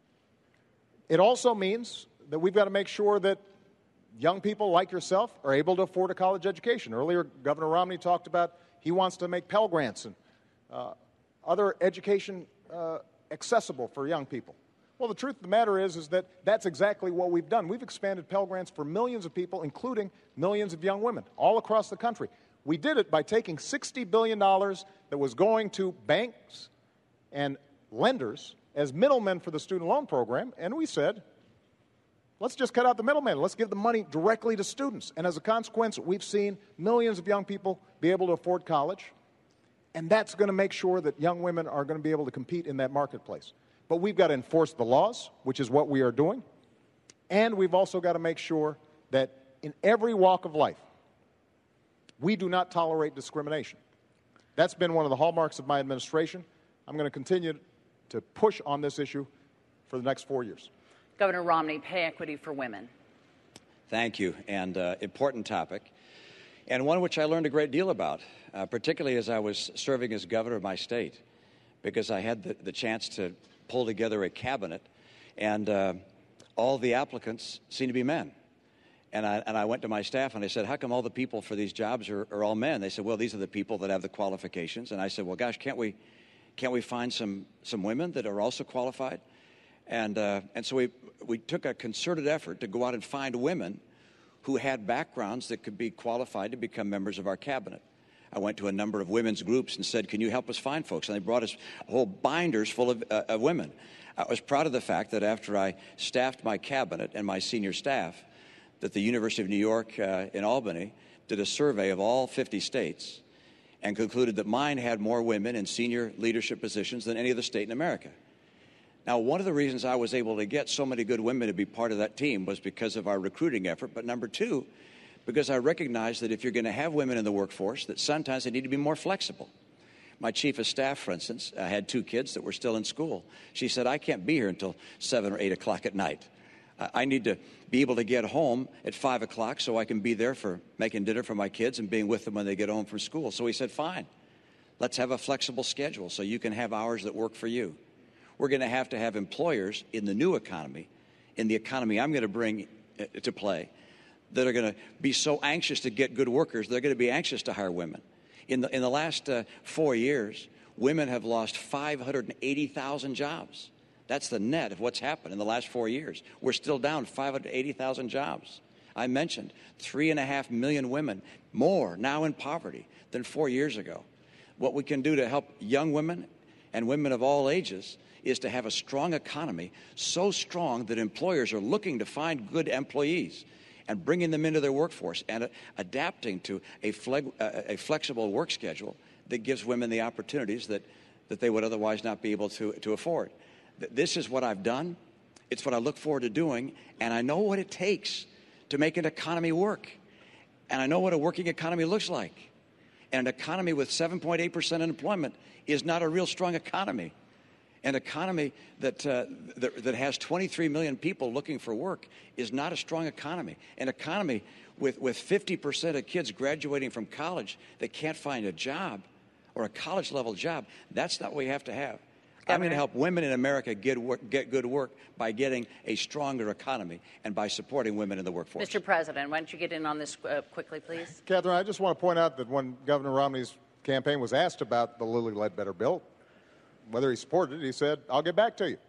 it. It also means that we've got to make sure that young people like yourself are able to afford a college education. Earlier, Governor Romney talked about he wants to make Pell Grants and other education accessible for young people. Well, the truth of the matter is that that's exactly what we've done. We've expanded Pell Grants for millions of people, including millions of young women all across the country. We did it by taking $60 billion that was going to banks and lenders as middlemen for the student loan program, and we said, let's just cut out the middleman. Let's give the money directly to students. And as a consequence, we've seen millions of young people be able to afford college, and that's going to make sure that young women are going to be able to compete in that marketplace. But we've got to enforce the laws, which is what we are doing, and we've also got to make sure that in every walk of life, we do not tolerate discrimination. That's been one of the hallmarks of my administration. I'm going to continue to push on this issue for the next 4 years. Governor Romney, pay equity for women. Thank you, and important topic, and one which I learned a great deal about, particularly as I was serving as governor of my state, because I had the chance to pull together a cabinet, and all the applicants seemed to be men. And I went to my staff and I said, how come all the people for these jobs are all men? They said, well, these are the people that have the qualifications. And I said, well, gosh, can't we find some women that are also qualified? And so we took a concerted effort to go out and find women who had backgrounds that could be qualified to become members of our cabinet. I went to a number of women's groups and said, can you help us find folks? And they brought us whole binders full of women. I was proud of the fact that after I staffed my cabinet and my senior staff, that the University of New York in Albany did a survey of all 50 states and concluded that mine had more women in senior leadership positions than any other state in America. Now, one of the reasons I was able to get so many good women to be part of that team was because of our recruiting effort, but number two, because I recognized that if you're going to have women in the workforce, that sometimes they need to be more flexible. My chief of staff, for instance, had 2 kids that were still in school. She said, I can't be here until 7 or 8 o'clock at night. I need to be able to get home at 5 o'clock so I can be there for making dinner for my kids and being with them when they get home from school. So we said, fine, let's have a flexible schedule so you can have hours that work for you. We're going to have employers in the new economy, in the economy I'm going to bring to play, that are going to be so anxious to get good workers, they're going to be anxious to hire women. In the last 4 years, women have lost 580,000 jobs. That's the net of what's happened in the last 4 years. We're still down 580,000 jobs. I mentioned 3.5 million women more now in poverty than 4 years ago. What we can do to help young women and women of all ages is to have a strong economy, so strong that employers are looking to find good employees and bringing them into their workforce and adapting to a flexible work schedule that gives women the opportunities that they would otherwise not be able to afford. This is what I've done. It's what I look forward to doing, and I know what it takes to make an economy work. And I know what a working economy looks like. And an economy with 7.8% unemployment is not a real strong economy. An economy that has 23 million people looking for work is not a strong economy. An economy with 50% of kids graduating from college that can't find a job or a college-level job, that's not what we have to have. I'm going to help women in America get good work by getting a stronger economy and by supporting women in the workforce. Mr. President, why don't you get in on this quickly, please? Catherine, I just want to point out that when Governor Romney's campaign was asked about the Lilly Ledbetter bill, whether he supported it, he said, "I'll get back to you."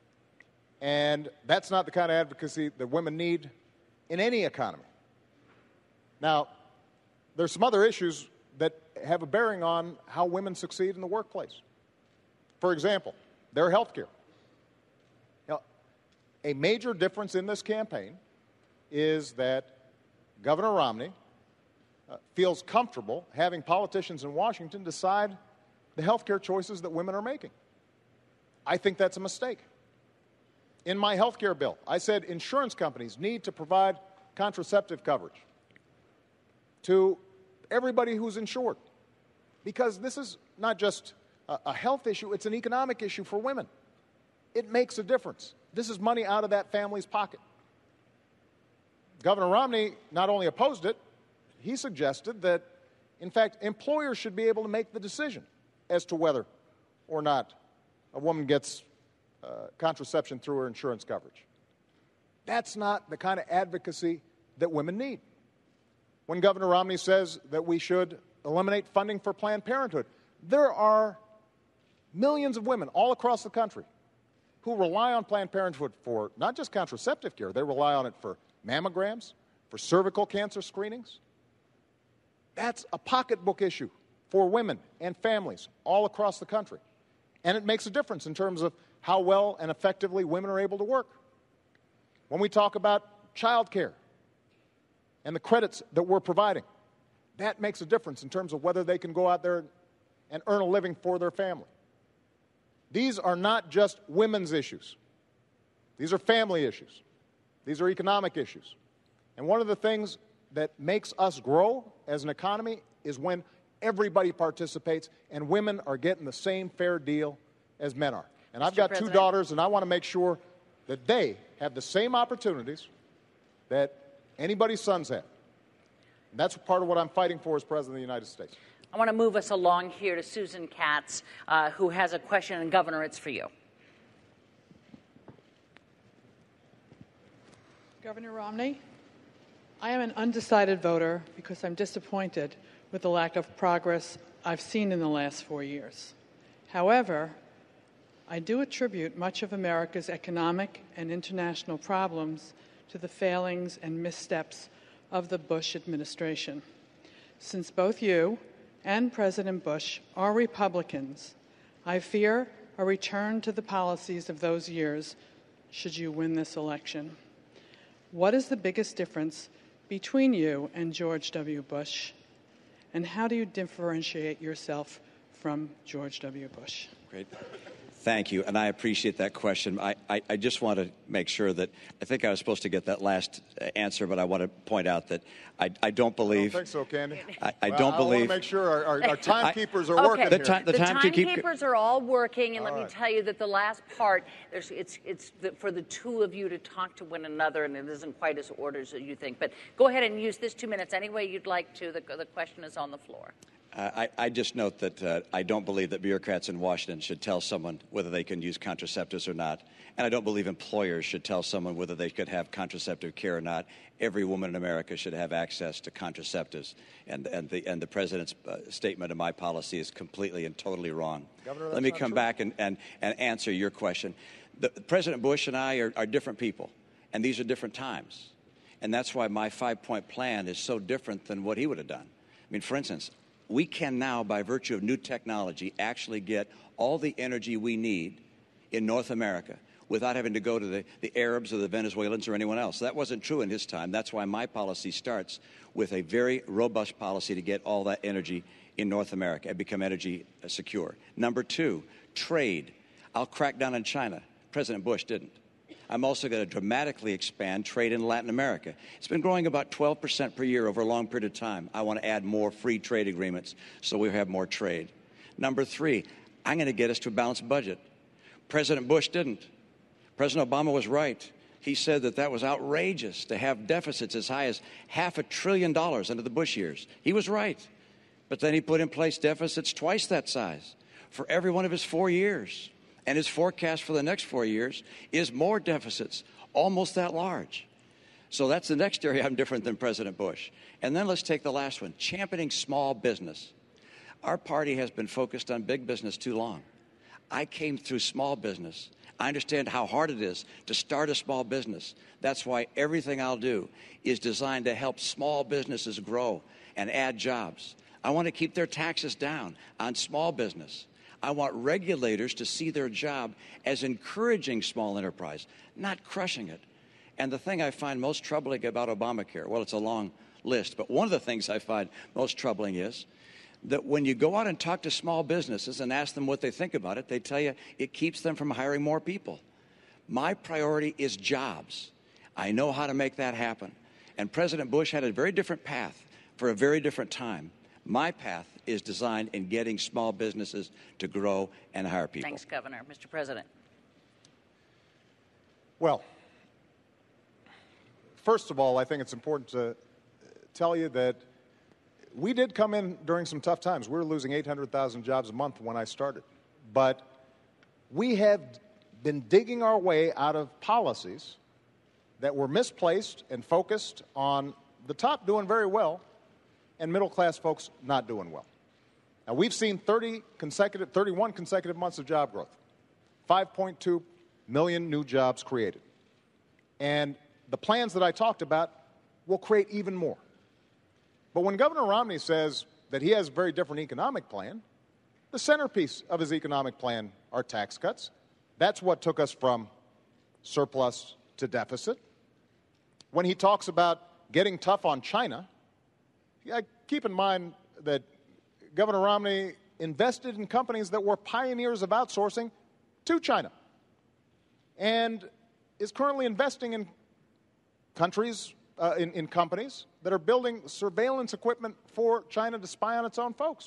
And that's not the kind of advocacy that women need in any economy. Now, there's some other issues that have a bearing on how women succeed in the workplace. For example, their health care. Now, a major difference in this campaign is that Governor Romney feels comfortable having politicians in Washington decide the health care choices that women are making. I think that's a mistake. In my health care bill, I said insurance companies need to provide contraceptive coverage to everybody who's insured, because this is not just a health issue, it's an economic issue for women. It makes a difference. This is money out of that family's pocket. Governor Romney not only opposed it, he suggested that, in fact, employers should be able to make the decision as to whether or not a woman gets contraception through her insurance coverage. That's not the kind of advocacy that women need. When Governor Romney says that we should eliminate funding for Planned Parenthood, there are millions of women all across the country who rely on Planned Parenthood for not just contraceptive care, they rely on it for mammograms, for cervical cancer screenings. That's a pocketbook issue for women and families all across the country. And it makes a difference in terms of how well and effectively women are able to work. When we talk about child care and the credits that we're providing, that makes a difference in terms of whether they can go out there and earn a living for their family. These are not just women's issues. These are family issues. These are economic issues. And one of the things that makes us grow as an economy is when everybody participates and women are getting the same fair deal as men are. And I've got two daughters, and I want to make sure that they have the same opportunities that anybody's sons have. And that's part of what I'm fighting for as President of the United States. I want to move us along here to Susan Katz, who has a question, and Governor, it's for you. Governor Romney, I am an undecided voter because I'm disappointed with the lack of progress I've seen in the last 4 years. However, I do attribute much of America's economic and international problems to the failings and missteps of the Bush administration. Since both you and President Bush are Republicans, I fear a return to the policies of those years should you win this election. What is the biggest difference between you and George W. Bush, and how do you differentiate yourself from George W. Bush? Great. Thank you, and I appreciate that question. I just want to make sure that I think I was supposed to get that last answer, but I want to point out that I don't believe. I don't think so, Candy. I don't believe. I want to make sure our timekeepers are working here. The timekeepers are all working, and all let me tell you that the last part, it's for the two of you to talk to one another, and it isn't quite as ordered as you think. But go ahead and use this 2 minutes any way you'd like to. The question is on the floor. I just note that I don't believe that bureaucrats in Washington should tell someone whether they can use contraceptives or not. And I don't believe employers should tell someone whether they could have contraceptive care or not. Every woman in America should have access to contraceptives. And the president's statement of my policy is completely and totally wrong. Governor, let me come back and answer your question. President Bush and I are different people, and these are different times. And that's why my 5-point plan is so different than what he would have done. I mean, for instance, we can now, by virtue of new technology, actually get all the energy we need in North America without having to go to the Arabs or the Venezuelans or anyone else. That wasn't true in his time. That's why my policy starts with a very robust policy to get all that energy in North America and become energy secure. Number 2, trade. I'll crack down on China. President Bush didn't. I'm also going to dramatically expand trade in Latin America. It's been growing about 12% per year over a long period of time. I want to add more free trade agreements so we have more trade. Number 3, I'm going to get us to a balanced budget. President Bush didn't. President Obama was right. He said that was outrageous to have deficits as high as $500 billion under the Bush years. He was right. But then he put in place deficits twice that size for every one of his 4 years. And his forecast for the next 4 years is more deficits, almost that large. So that's the next area I'm different than President Bush. And then let's take the last one, championing small business. Our party has been focused on big business too long. I came through small business. I understand how hard it is to start a small business. That's why everything I'll do is designed to help small businesses grow and add jobs. I want to keep their taxes down on small business. I want regulators to see their job as encouraging small enterprise, not crushing it. And the thing I find most troubling about Obamacare, well, it's a long list, but one of the things I find most troubling is that when you go out and talk to small businesses and ask them what they think about it, they tell you it keeps them from hiring more people. My priority is jobs. I know how to make that happen. And President Bush had a very different path for a very different time. My path is designed in getting small businesses to grow and hire people. Thanks, Governor. Mr. President. Well, first of all, I think it's important to tell you that we did come in during some tough times. We were losing 800,000 jobs a month when I started. But we have been digging our way out of policies that were misplaced and focused on the top doing very well and middle-class folks not doing well. Now, we've seen 31 consecutive months of job growth, 5.2 million new jobs created. And the plans that I talked about will create even more. But when Governor Romney says that he has a very different economic plan, the centerpiece of his economic plan are tax cuts. That's what took us from surplus to deficit. When he talks about getting tough on China, keep in mind that Governor Romney invested in companies that were pioneers of outsourcing to China and is currently investing in countries, in companies that are building surveillance equipment for China to spy on its own folks.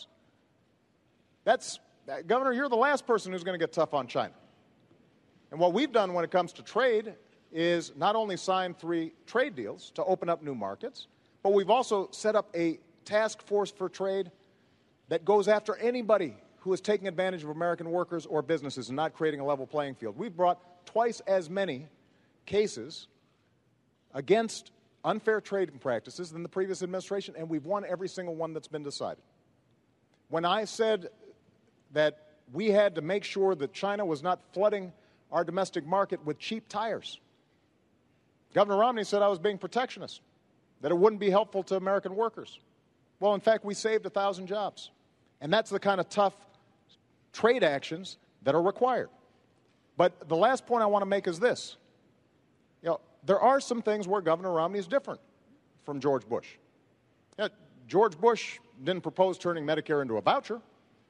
Governor, you're the last person who's going to get tough on China. And what we've done when it comes to trade is not only sign 3 trade deals to open up new markets, but we've also set up a task force for trade that goes after anybody who is taking advantage of American workers or businesses and not creating a level playing field. We've brought twice as many cases against unfair trading practices than the previous administration, and we've won every single one that's been decided. When I said that we had to make sure that China was not flooding our domestic market with cheap tires, Governor Romney said I was being protectionist, that it wouldn't be helpful to American workers. Well, in fact, we saved 1,000 jobs. And that's the kind of tough trade actions that are required. But the last point I want to make is this. There are some things where Governor Romney is different from George Bush. George Bush didn't propose turning Medicare into a voucher.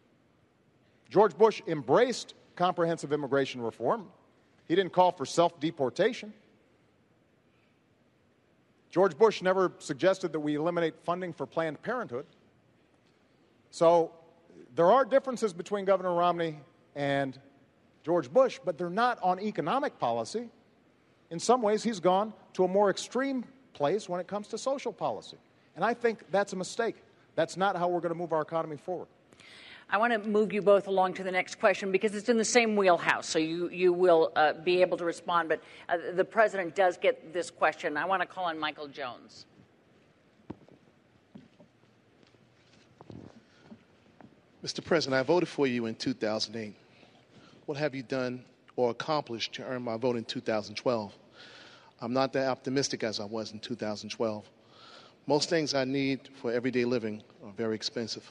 George Bush embraced comprehensive immigration reform. He didn't call for self-deportation. George Bush never suggested that we eliminate funding for Planned Parenthood. So there are differences between Governor Romney and George Bush, but they're not on economic policy. In some ways, he's gone to a more extreme place when it comes to social policy. And I think that's a mistake. That's not how we're going to move our economy forward. I want to move you both along to the next question because it's in the same wheelhouse, so you will be able to respond. But the president does get this question. I want to call on Michael Jones. Mr. President, I voted for you in 2008. What have you done or accomplished to earn my vote in 2012? I'm not that optimistic as I was in 2012. Most things I need for everyday living are very expensive.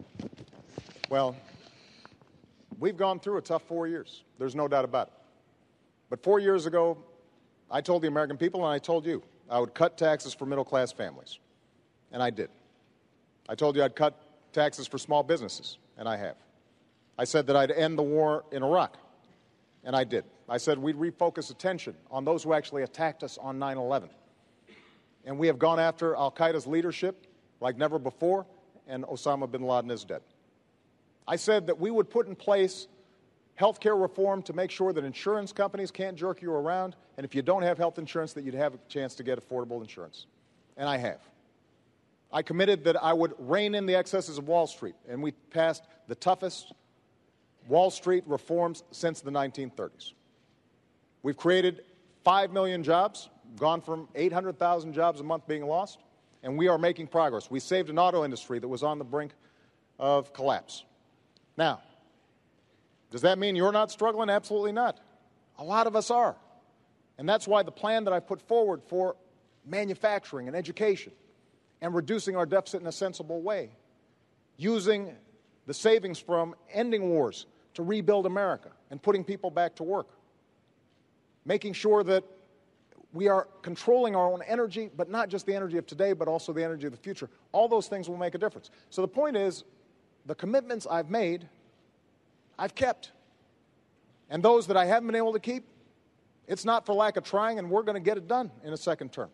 Well, we've gone through a tough 4 years. There's no doubt about it. But 4 years ago, I told the American people, and I told you, I would cut taxes for middle-class families. And I did. I told you I'd cut taxes for small businesses, and I have. I said that I'd end the war in Iraq, and I did. I said we'd refocus attention on those who actually attacked us on 9/11. And we have gone after al-Qaeda's leadership like never before, and Osama bin Laden is dead. I said that we would put in place health care reform to make sure that insurance companies can't jerk you around, and if you don't have health insurance, that you'd have a chance to get affordable insurance. And I have. I committed that I would rein in the excesses of Wall Street, and we passed the toughest Wall Street reforms since the 1930s. We've created 5 million jobs, gone from 800,000 jobs a month being lost, and we are making progress. We saved an auto industry that was on the brink of collapse. Now, does that mean you're not struggling? Absolutely not. A lot of us are. And that's why the plan that I put forward for manufacturing and education and reducing our deficit in a sensible way, using the savings from ending wars to rebuild America and putting people back to work, making sure that we are controlling our own energy, but not just the energy of today, but also the energy of the future. All those things will make a difference. So the point is, the commitments I've made, I've kept. And those that I haven't been able to keep, it's not for lack of trying, and we're going to get it done in a second term.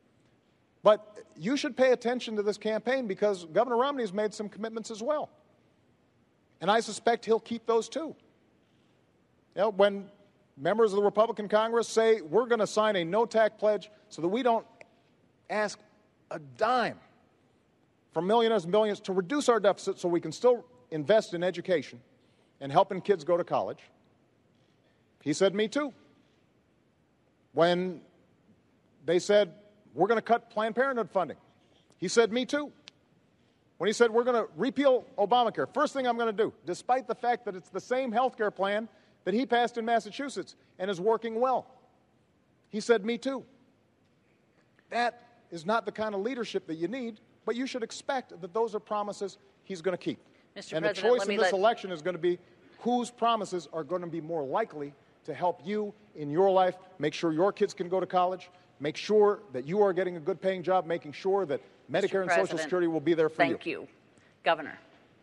But you should pay attention to this campaign because Governor Romney has made some commitments as well. And I suspect he'll keep those too. You know, when members of the Republican Congress say we're going to sign a no-tax pledge so that we don't ask a dime from millionaires and billionaires to reduce our deficit so we can still invest in education and helping kids go to college, he said, me too. When they said, we're going to cut Planned Parenthood funding, he said, me too. When he said, we're going to repeal Obamacare, first thing I'm going to do, despite the fact that it's the same health care plan that he passed in Massachusetts and is working well, he said, me too. That is not the kind of leadership that you need, but you should expect that those are promises he's going to keep. Mr. And President, the choice in this election is going to be whose promises are going to be more likely to help you in your life, make sure your kids can go to college, make sure that you are getting a good paying job, making sure that Medicare and Social Security will be there for you. Thank you. Governor.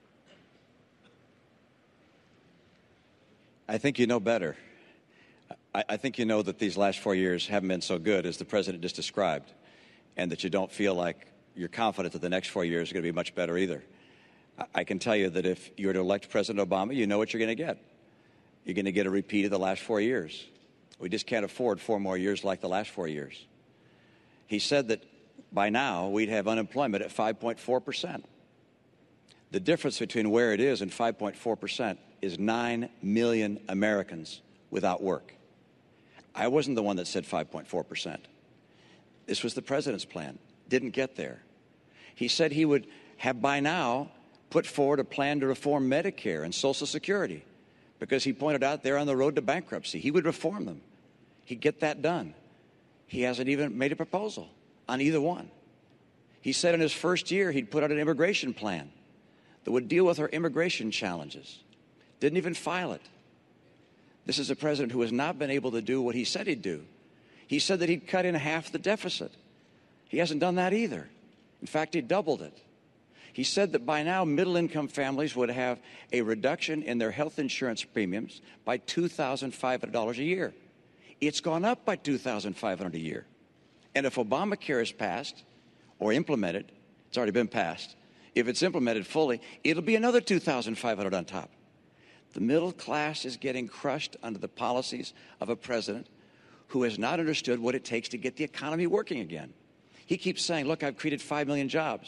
I think you know better. I think you know that these last 4 years haven't been so good as the president just described, and that you don't feel like you're confident that the next 4 years are going to be much better either. I can tell you that if you were to elect President Obama, you know what you're going to get. You're going to get a repeat of the last 4 years. We just can't afford 4 more years like the last 4 years. He said that by now we'd have unemployment at 5.4%. The difference between where it is and 5.4% is 9 million Americans without work. I wasn't the one that said 5.4%. This was the president's plan. Didn't get there. He said he would have by now put forward a plan to reform Medicare and Social Security because he pointed out they're on the road to bankruptcy. He would reform them. He'd get that done. He hasn't even made a proposal on either one. He said in his first year he'd put out an immigration plan that would deal with our immigration challenges. Didn't even file it. This is a president who has not been able to do what he said he'd do. He said that he'd cut in half the deficit. He hasn't done that either. In fact, he doubled it. He said that by now middle-income families would have a reduction in their health insurance premiums by $2,500 a year. It's gone up by $2,500 a year. And if Obamacare is passed or implemented, it's already been passed, if it's implemented fully, it'll be another $2,500 on top. The middle class is getting crushed under the policies of a president who has not understood what it takes to get the economy working again. He keeps saying, look, I've created 5 million jobs.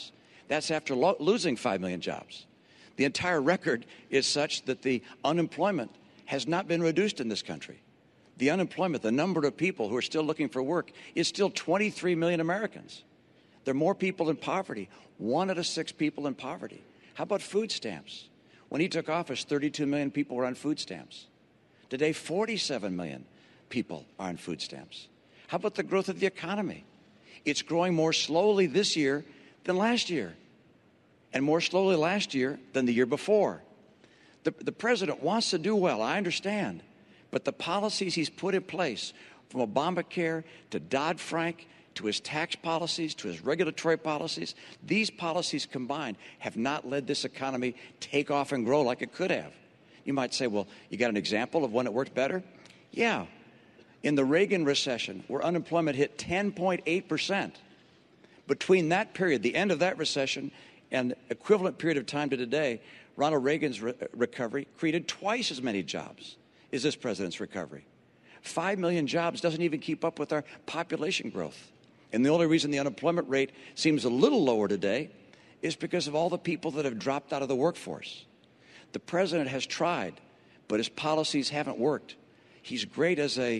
That's after losing 5 million jobs. The entire record is such that the unemployment has not been reduced in this country. The unemployment, the number of people who are still looking for work, is still 23 million Americans. There are more people in poverty, 1 out of 6 people in poverty. How about food stamps? When he took office, 32 million people were on food stamps. Today, 47 million people are on food stamps. How about the growth of the economy? It's growing more slowly this year than last year, and more slowly last year than the year before. The president wants to do well, I understand, but the policies he's put in place, from Obamacare to Dodd-Frank, to his tax policies, to his regulatory policies, these policies combined have not led this economy take off and grow like it could have. You might say, well, you got an example of when it worked better? Yeah. In the Reagan recession, where unemployment hit 10.8%, between that period, the end of that recession, and equivalent period of time to today, Ronald Reagan's recovery created twice as many jobs as this president's recovery. 5 million jobs doesn't even keep up with our population growth. And the only reason the unemployment rate seems a little lower today is because of all the people that have dropped out of the workforce. The president has tried, but his policies haven't worked. He's great as a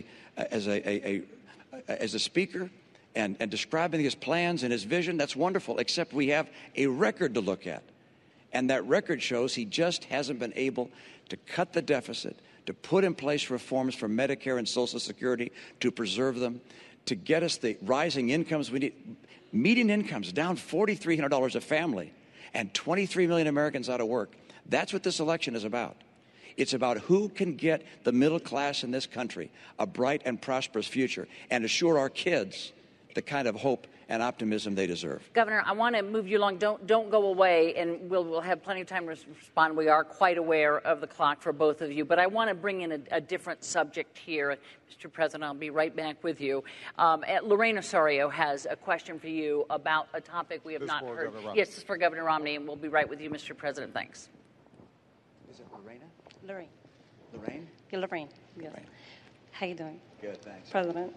speaker and describing his plans and his vision. That's wonderful, except we have a record to look at. And that record shows he just hasn't been able to cut the deficit, to put in place reforms for Medicare and Social Security, to preserve them, to get us the rising incomes we need. Median incomes down $4,300 a family, and 23 million Americans out of work. That's what this election is about. It's about who can get the middle class in this country a bright and prosperous future and assure our kids the kind of hope and optimism they deserve. Governor, I want to move you along. Don't go away, and we'll have plenty of time to respond. We are quite aware of the clock for both of you, but I want to bring in a different subject here. Mr. President, I'll be right back with you. Lorraine Osorio has a question for you about a topic we have not heard. Yes, this is for Governor Romney, and we'll be right with you, Mr. President. Thanks. Is it Lorena? Lorraine. Lorraine? Yeah, Lorraine. Yes. Lorraine. How you doing? Good, thanks. President.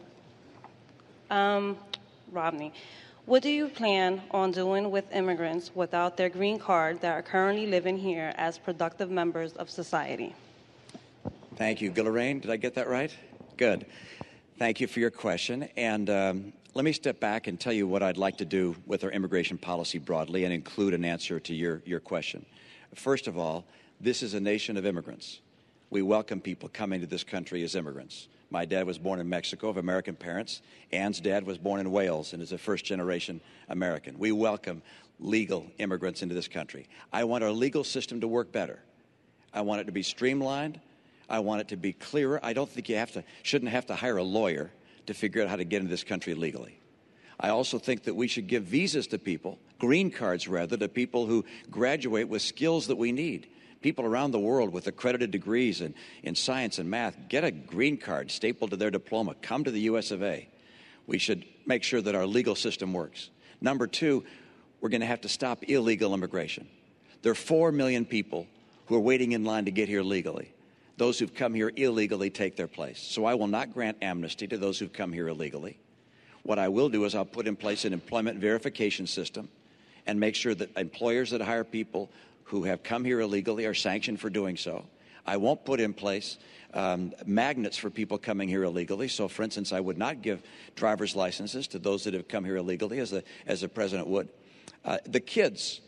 Romney, what do you plan on doing with immigrants without their green card that are currently living here as productive members of society? Thank you. Lorraine, did I get that right? Good. Thank you for your question. And let me step back and tell you what I'd like to do with our immigration policy broadly and include an answer to your question. First of all, this is a nation of immigrants. We welcome people coming to this country as immigrants. My dad was born in Mexico of American parents. Ann's dad was born in Wales and is a first-generation American. We welcome legal immigrants into this country. I want our legal system to work better. I want it to be streamlined. I want it to be clearer. I don't think you shouldn't have to hire a lawyer to figure out how to get into this country legally. I also think that we should give visas to people, green cards rather, to people who graduate with skills that we need. People around the world with accredited degrees in science and math get a green card stapled to their diploma. Come to the U.S. of A. We should make sure that our legal system works. Number two, we're going to have to stop illegal immigration. There are 4 million people who are waiting in line to get here legally. Those who've come here illegally take their place. So I will not grant amnesty to those who've come here illegally. What I will do is I'll put in place an employment verification system and make sure that employers that hire people who have come here illegally are sanctioned for doing so. I won't put in place magnets for people coming here illegally. So, for instance, I would not give driver's licenses to those that have come here illegally, as the president would. The kids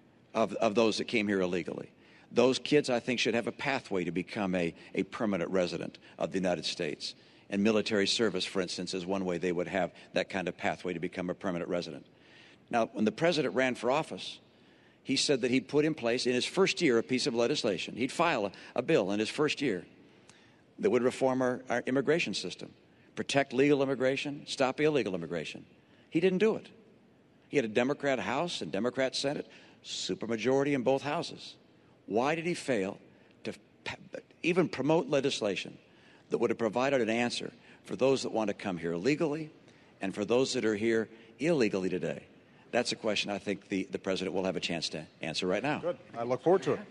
of those that came here illegally, those kids, I think, should have a pathway to become a permanent resident of the United States. And military service, for instance, is one way they would have that kind of pathway to become a permanent resident. Now, when the president ran for office, he said that he'd put in place, in his first year, a piece of legislation. He'd file a bill in his first year that would reform our immigration system, protect legal immigration, stop illegal immigration. He didn't do it. He had a Democrat House and Democrat Senate, supermajority in both houses. Why did he fail to even promote legislation that would have provided an answer for those that want to come here legally and for those that are here illegally today? That's a question I think the president will have a chance to answer right now. Good. I look forward to it.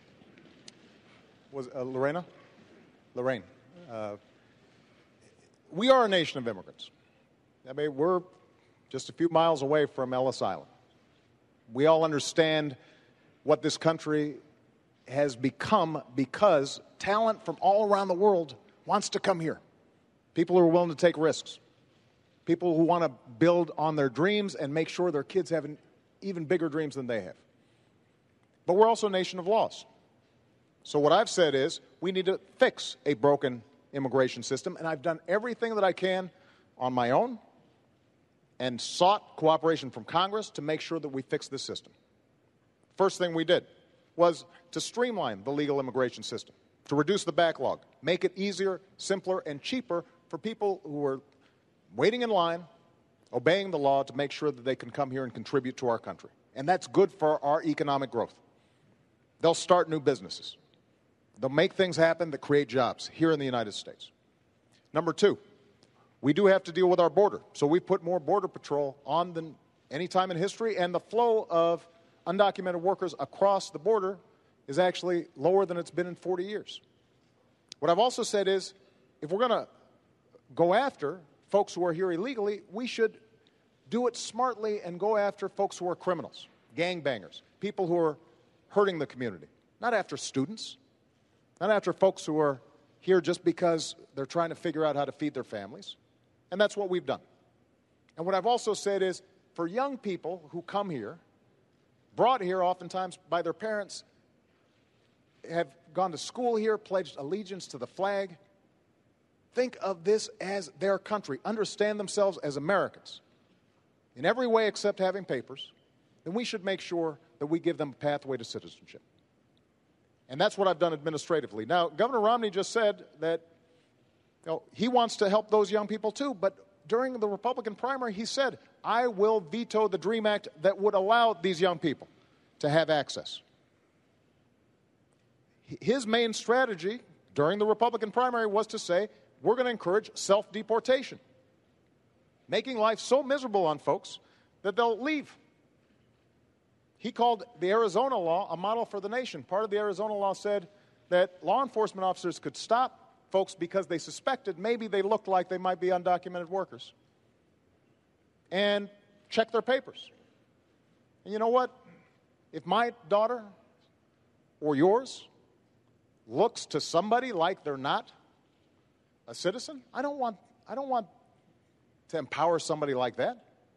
Was Lorraine, we are a nation of immigrants. I mean, we're just a few miles away from Ellis Island. We all understand what this country has become because talent from all around the world wants to come here. People who are willing to take risks. People who want to build on their dreams and make sure their kids have even bigger dreams than they have. But we're also a nation of laws. So what I've said is we need to fix a broken immigration system, and I've done everything that I can on my own and sought cooperation from Congress to make sure that we fix this system. First thing we did was to streamline the legal immigration system, to reduce the backlog, make it easier, simpler, and cheaper for people who are waiting in line, obeying the law to make sure that they can come here and contribute to our country. And that's good for our economic growth. They'll start new businesses. They'll make things happen that create jobs here in the United States. Number two, we do have to deal with our border. So we put more Border Patrol on than any time in history, and the flow of undocumented workers across the border is actually lower than it's been in 40 years. What I've also said is, if we're going to go after folks who are here illegally, we should do it smartly and go after folks who are criminals, gangbangers, people who are hurting the community, not after students, not after folks who are here just because they're trying to figure out how to feed their families. And that's what we've done. And what I've also said is, for young people who come here, brought here oftentimes by their parents, have gone to school here, pledged allegiance to the flag, think of this as their country, understand themselves as Americans in every way except having papers, then we should make sure that we give them a pathway to citizenship. And that's what I've done administratively. Now, Governor Romney just said that he wants to help those young people too, but during the Republican primary, he said, I will veto the DREAM Act that would allow these young people to have access. His main strategy during the Republican primary was to say, we're going to encourage self-deportation, making life so miserable on folks that they'll leave. He called the Arizona law a model for the nation. Part of the Arizona law said that law enforcement officers could stop folks because they suspected maybe they looked like they might be undocumented workers and check their papers. And you know what? If my daughter or yours looks to somebody like they're not a citizen, I don't want to empower somebody like that.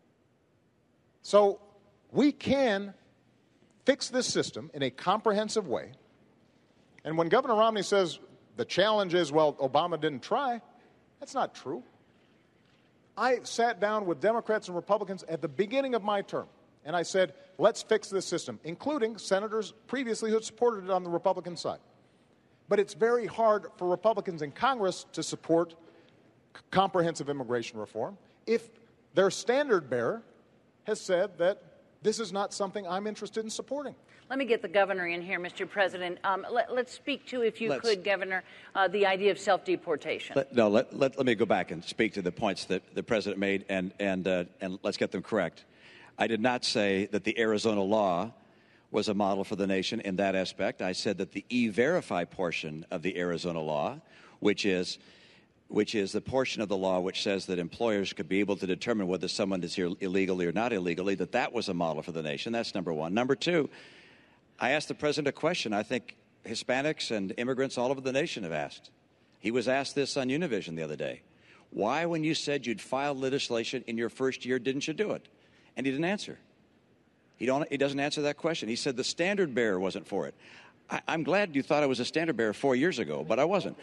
So we can fix this system in a comprehensive way. And when Governor Romney says the challenge is, well, Obama didn't try, that's not true. I sat down with Democrats and Republicans at the beginning of my term, and I said, let's fix this system, including senators previously who had supported it on the Republican side. But it's very hard for Republicans in Congress to support comprehensive immigration reform if their standard bearer has said that this is not something I'm interested in supporting. Let me get the governor in here, Mr. President. Let's speak to, if you could, Governor, the idea of self-deportation. Let me go back and speak to the points that the president made, and let's get them correct. I did not say that the Arizona law was a model for the nation in that aspect. I said that the E-Verify portion of the Arizona law, which is the portion of the law which says that employers could be able to determine whether someone is here illegally or not illegally, that was a model for the nation. That's number one. Number two, I asked the president a question I think Hispanics and immigrants all over the nation have asked. He was asked this on Univision the other day. Why, when you said you'd file legislation in your first year, didn't you do it? And he didn't answer. He doesn't answer that question. He said the standard bearer wasn't for it. I'm glad you thought I was a standard bearer 4 years ago, but I wasn't.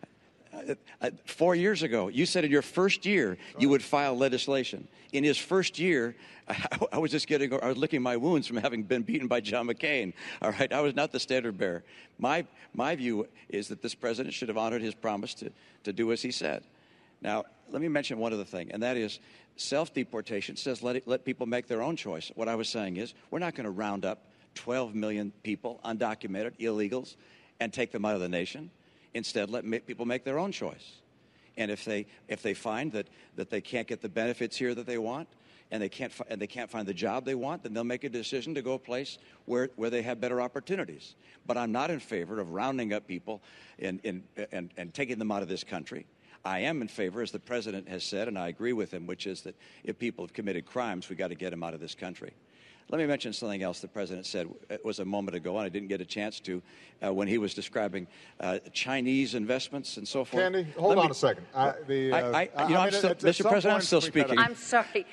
4 years ago, you said in your first year you would file legislation. In his first year, I was licking my wounds from having been beaten by John McCain. All right, I was not the standard bearer. My view is that this president should have honored his promise to do as he said. Now, let me mention one other thing, and that is self-deportation says let people make their own choice. What I was saying is we're not going to round up 12 million people, undocumented, illegals, and take them out of the nation. Instead, let people make their own choice. And if they find that they can't get the benefits here that they want, and they can't find the job they want, then they'll make a decision to go a place where they have better opportunities. But I'm not in favor of rounding up people and taking them out of this country. I am in favor, as the president has said, and I agree with him, which is that if people have committed crimes, we've got to get them out of this country. Let me mention something else the President said. It was a moment ago, and I didn't get a chance to when he was describing Chinese investments and so forth. Candy, hold on a second. Mr. President, I'm still speaking. I'm sorry.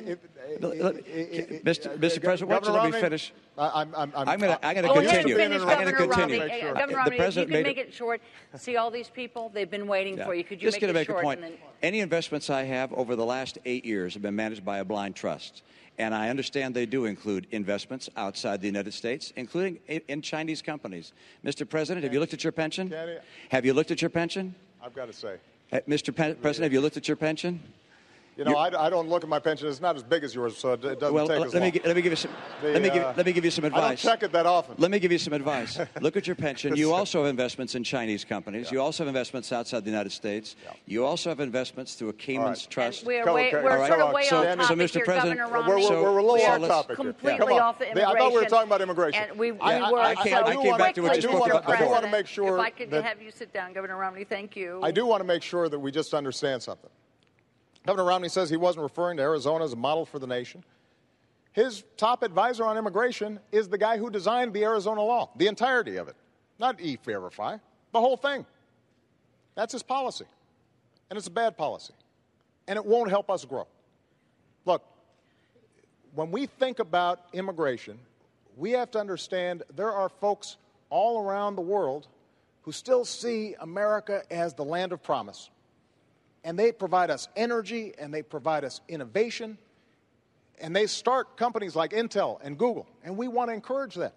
Mr. President, why don't you let me finish? I'm going to continue. Governor Romney, if you can make it short. See all these people? They've been waiting for you. Could you Just make going it to short? make a point. Any investments I have over the last 8 years have been managed by a blind trust. And I understand they do include investments outside the United States, including in Chinese companies. Mr. President, have you looked at your pension? Have you looked at your pension? I've got to say. Mr. President, have you looked at your pension? You know, I don't look at my pension. It's not as big as yours, so it doesn't take as long. Let me give you some. Let me give you some advice. I don't check it that often. Let me give you some advice. Look at your pension. You also have investments in Chinese companies. Yeah. You also have investments outside the United States. Yeah. You also have investments through a Cayman's trust. We're sort of way off topic so, Mr. President, Governor Romney. We're a little off topic. Completely off the immigration. I thought we were talking about immigration. And we were. I came back to what you spoke about. I do want to make sure. If I could have you sit down, Governor Romney, thank you. I do want to make sure that we just understand something. Governor Romney says he wasn't referring to Arizona as a model for the nation. His top advisor on immigration is the guy who designed the Arizona law, the entirety of it, not E-Verify, the whole thing. That's his policy, and it's a bad policy, and it won't help us grow. Look, when we think about immigration, we have to understand there are folks all around the world who still see America as the land of promise. And they provide us energy, and they provide us innovation, and they start companies like Intel and Google, and we want to encourage that.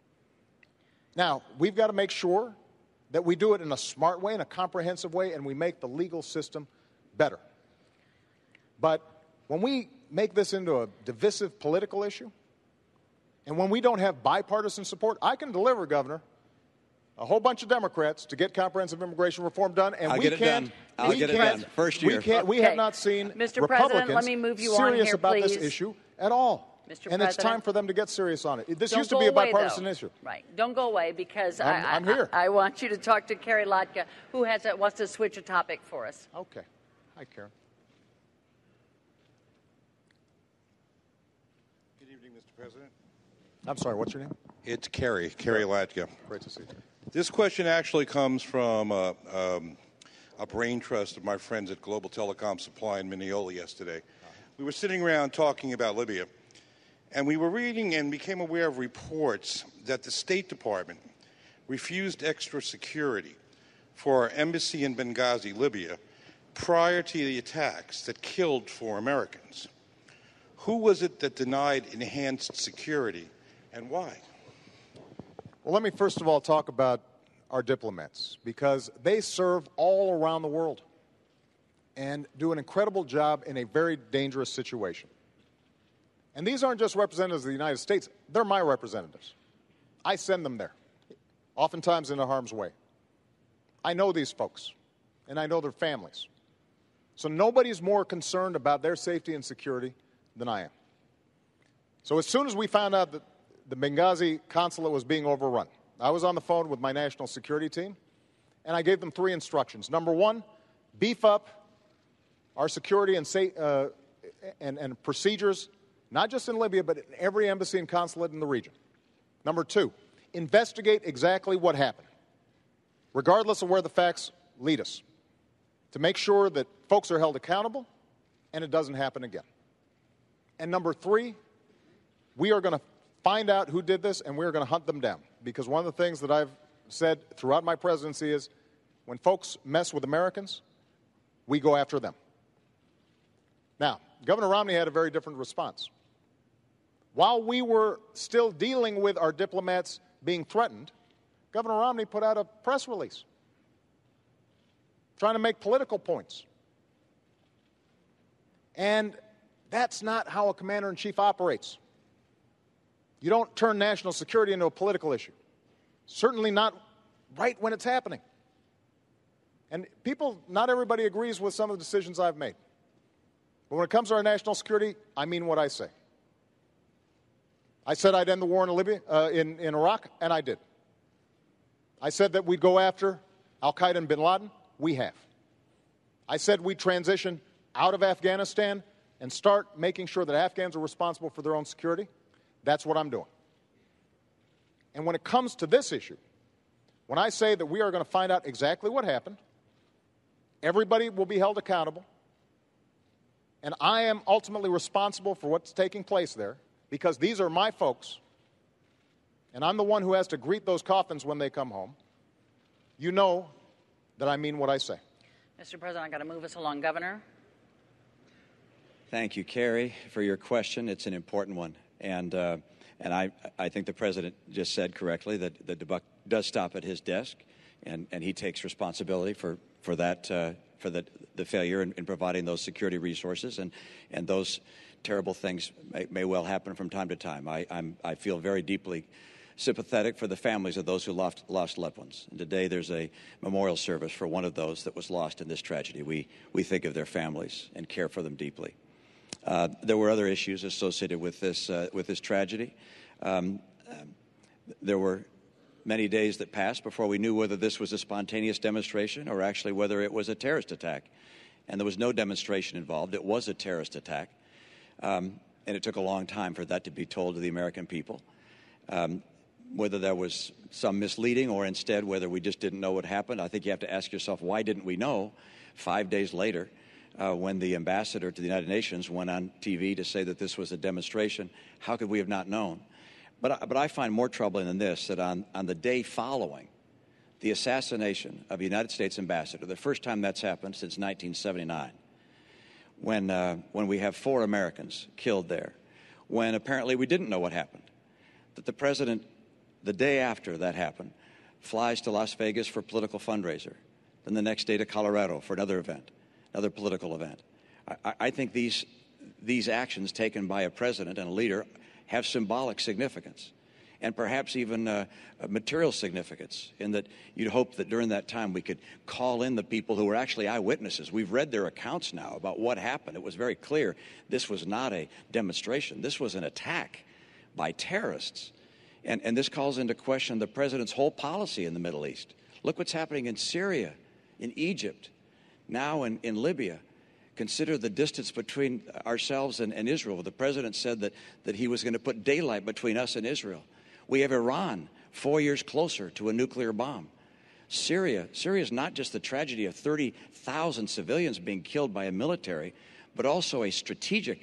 Now, we've got to make sure that we do it in a smart way, in a comprehensive way, and we make the legal system better. But when we make this into a divisive political issue, and when we don't have bipartisan support, I can deliver, Governor, a whole bunch of Democrats to get comprehensive immigration reform done, and I'll get it done. First year. We have not seen Mr. Republicans let me move you serious on here, about please. this issue at all. And it's time for them to get serious on it. This Don't used to be a bipartisan away, issue. Right. Don't go away because I'm here. I want you to talk to Carrie Lotka, who wants to switch a topic for us. Okay. Hi, Karen. Good evening, Mr. President. I'm sorry, what's your name? It's Carrie Lotka. Great to see you. This question actually comes from a brain trust of my friends at Global Telecom Supply in Mineola yesterday. We were sitting around talking about Libya, and we were reading and became aware of reports that the State Department refused extra security for our embassy in Benghazi, Libya, prior to the attacks that killed 4 Americans. Who was it that denied enhanced security, and why? Well, let me first of all talk about our diplomats, because they serve all around the world and do an incredible job in a very dangerous situation. And these aren't just representatives of the United States. They're my representatives. I send them there, oftentimes into harm's way. I know these folks, and I know their families. So nobody's more concerned about their safety and security than I am. So as soon as we found out that the Benghazi consulate was being overrun, I was on the phone with my national security team, and I gave them 3 instructions. Number 1, beef up our security and procedures, not just in Libya, but in every embassy and consulate in the region. Number 2, investigate exactly what happened, regardless of where the facts lead us, to make sure that folks are held accountable and it doesn't happen again. And number 3, we are going to find out who did this, and we're going to hunt them down. Because one of the things that I've said throughout my presidency is when folks mess with Americans, we go after them. Now, Governor Romney had a very different response. While we were still dealing with our diplomats being threatened, Governor Romney put out a press release trying to make political points. And that's not how a commander-in-chief operates. You don't turn national security into a political issue. Certainly not right when it's happening. And not everybody agrees with some of the decisions I've made. But when it comes to our national security, I mean what I say. I said I'd end the war in Libya, in Iraq, and I did. I said that we'd go after al-Qaeda and bin Laden. We have. I said we'd transition out of Afghanistan and start making sure that Afghans are responsible for their own security. That's what I'm doing. And when it comes to this issue, when I say that we are going to find out exactly what happened, everybody will be held accountable, and I am ultimately responsible for what's taking place there because these are my folks, and I'm the one who has to greet those coffins when they come home. You know that I mean what I say. Mr. President, I've got to move us along. Governor? Thank you, Carrie, for your question. It's an important one. And I think the President just said correctly that the buck does stop at his desk, and he takes responsibility for that, for the failure in providing those security resources. And those terrible things may well happen from time to time. I feel very deeply sympathetic for the families of those who lost loved ones. And today there's a memorial service for one of those that was lost in this tragedy. We think of their families and care for them deeply. There were other issues associated with this tragedy. There were many days that passed before we knew whether this was a spontaneous demonstration or actually whether it was a terrorist attack. And there was no demonstration involved. It was a terrorist attack. And it took a long time for that to be told to the American people. Whether there was some misleading or instead whether we just didn't know what happened, I think you have to ask yourself, why didn't we know 5 days later when the ambassador to the United Nations went on TV to say that this was a demonstration? How could we have not known? But I find more troubling than this, that on the day following the assassination of a United States ambassador, the first time that's happened since 1979, when we have 4 Americans killed there, when apparently we didn't know what happened, that the President, the day after that happened, flies to Las Vegas for a political fundraiser, then the next day to Colorado for another event, another political event. I think these actions taken by a president and a leader have symbolic significance and perhaps even material significance, in that you'd hope that during that time we could call in the people who were actually eyewitnesses. We've read their accounts now about what happened. It was very clear this was not a demonstration. This was an attack by terrorists. And this calls into question the president's whole policy in the Middle East. Look what's happening in Syria, in Egypt, now in Libya. Consider the distance between ourselves and Israel. The president said that he was going to put daylight between us and Israel. We have Iran 4 years closer to a nuclear bomb. Syria is not just the tragedy of 30,000 civilians being killed by a military, but also a strategically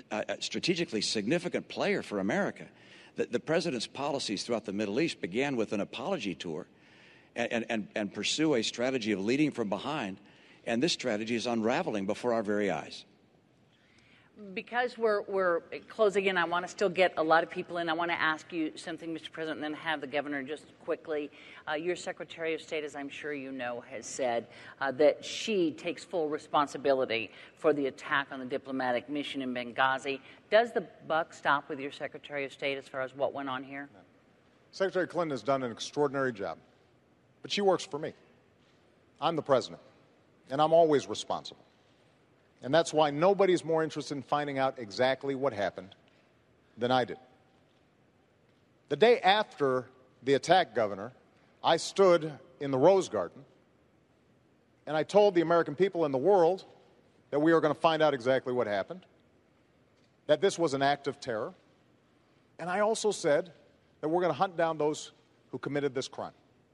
significant player for America. The president's policies throughout the Middle East began with an apology tour and pursue a strategy of leading from behind. And this strategy is unraveling before our very eyes. Because we're closing in, I want to still get a lot of people in. I want to ask you something, Mr. President, and then have the governor just quickly. Your Secretary of State, as I'm sure you know, has said that she takes full responsibility for the attack on the diplomatic mission in Benghazi. Does the buck stop with your Secretary of State as far as what went on here? No. Secretary Clinton has done an extraordinary job, but she works for me. I'm the president, and I'm always responsible. And that's why nobody's more interested in finding out exactly what happened than I did. The day after the attack, Governor, I stood in the Rose Garden and I told the American people and the world that we were going to find out exactly what happened, that this was an act of terror, and I also said that we're going to hunt down those who committed this crime.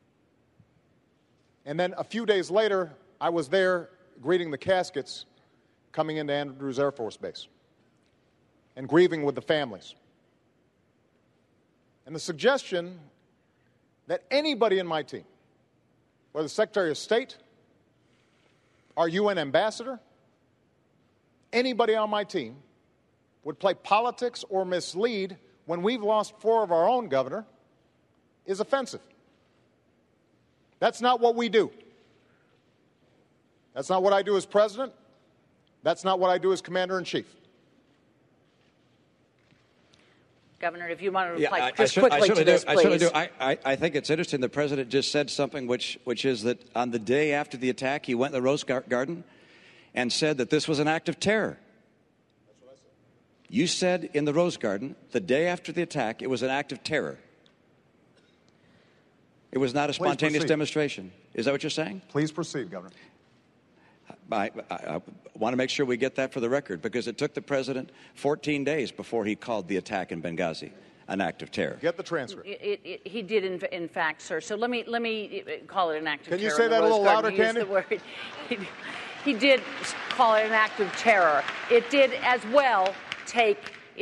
And then a few days later, I was there greeting the caskets coming into Andrews Air Force Base and grieving with the families. And the suggestion that anybody in my team, whether Secretary of State, our UN ambassador, anybody on my team would play politics or mislead when we've lost 4 of our own, Governor, is offensive. That's not what we do. That's not what I do as president. That's not what I do as commander-in-chief. Governor, if you want to reply quickly to this, please. I certainly do. I think it's interesting. The president just said something which is that on the day after the attack, he went to the Rose Garden and said that this was an act of terror. That's what I said. You said in the Rose Garden, the day after the attack, it was an act of terror. It was not a spontaneous demonstration. Is that what you're saying? Please proceed, Governor. I want to make sure we get that for the record, because it took the president 14 days before he called the attack in Benghazi an act of terror. Get the transcript. He did, in fact, sir. So let me call it an act of terror. Can you say that a little louder, Candy? He did call it an act of terror. It did as well take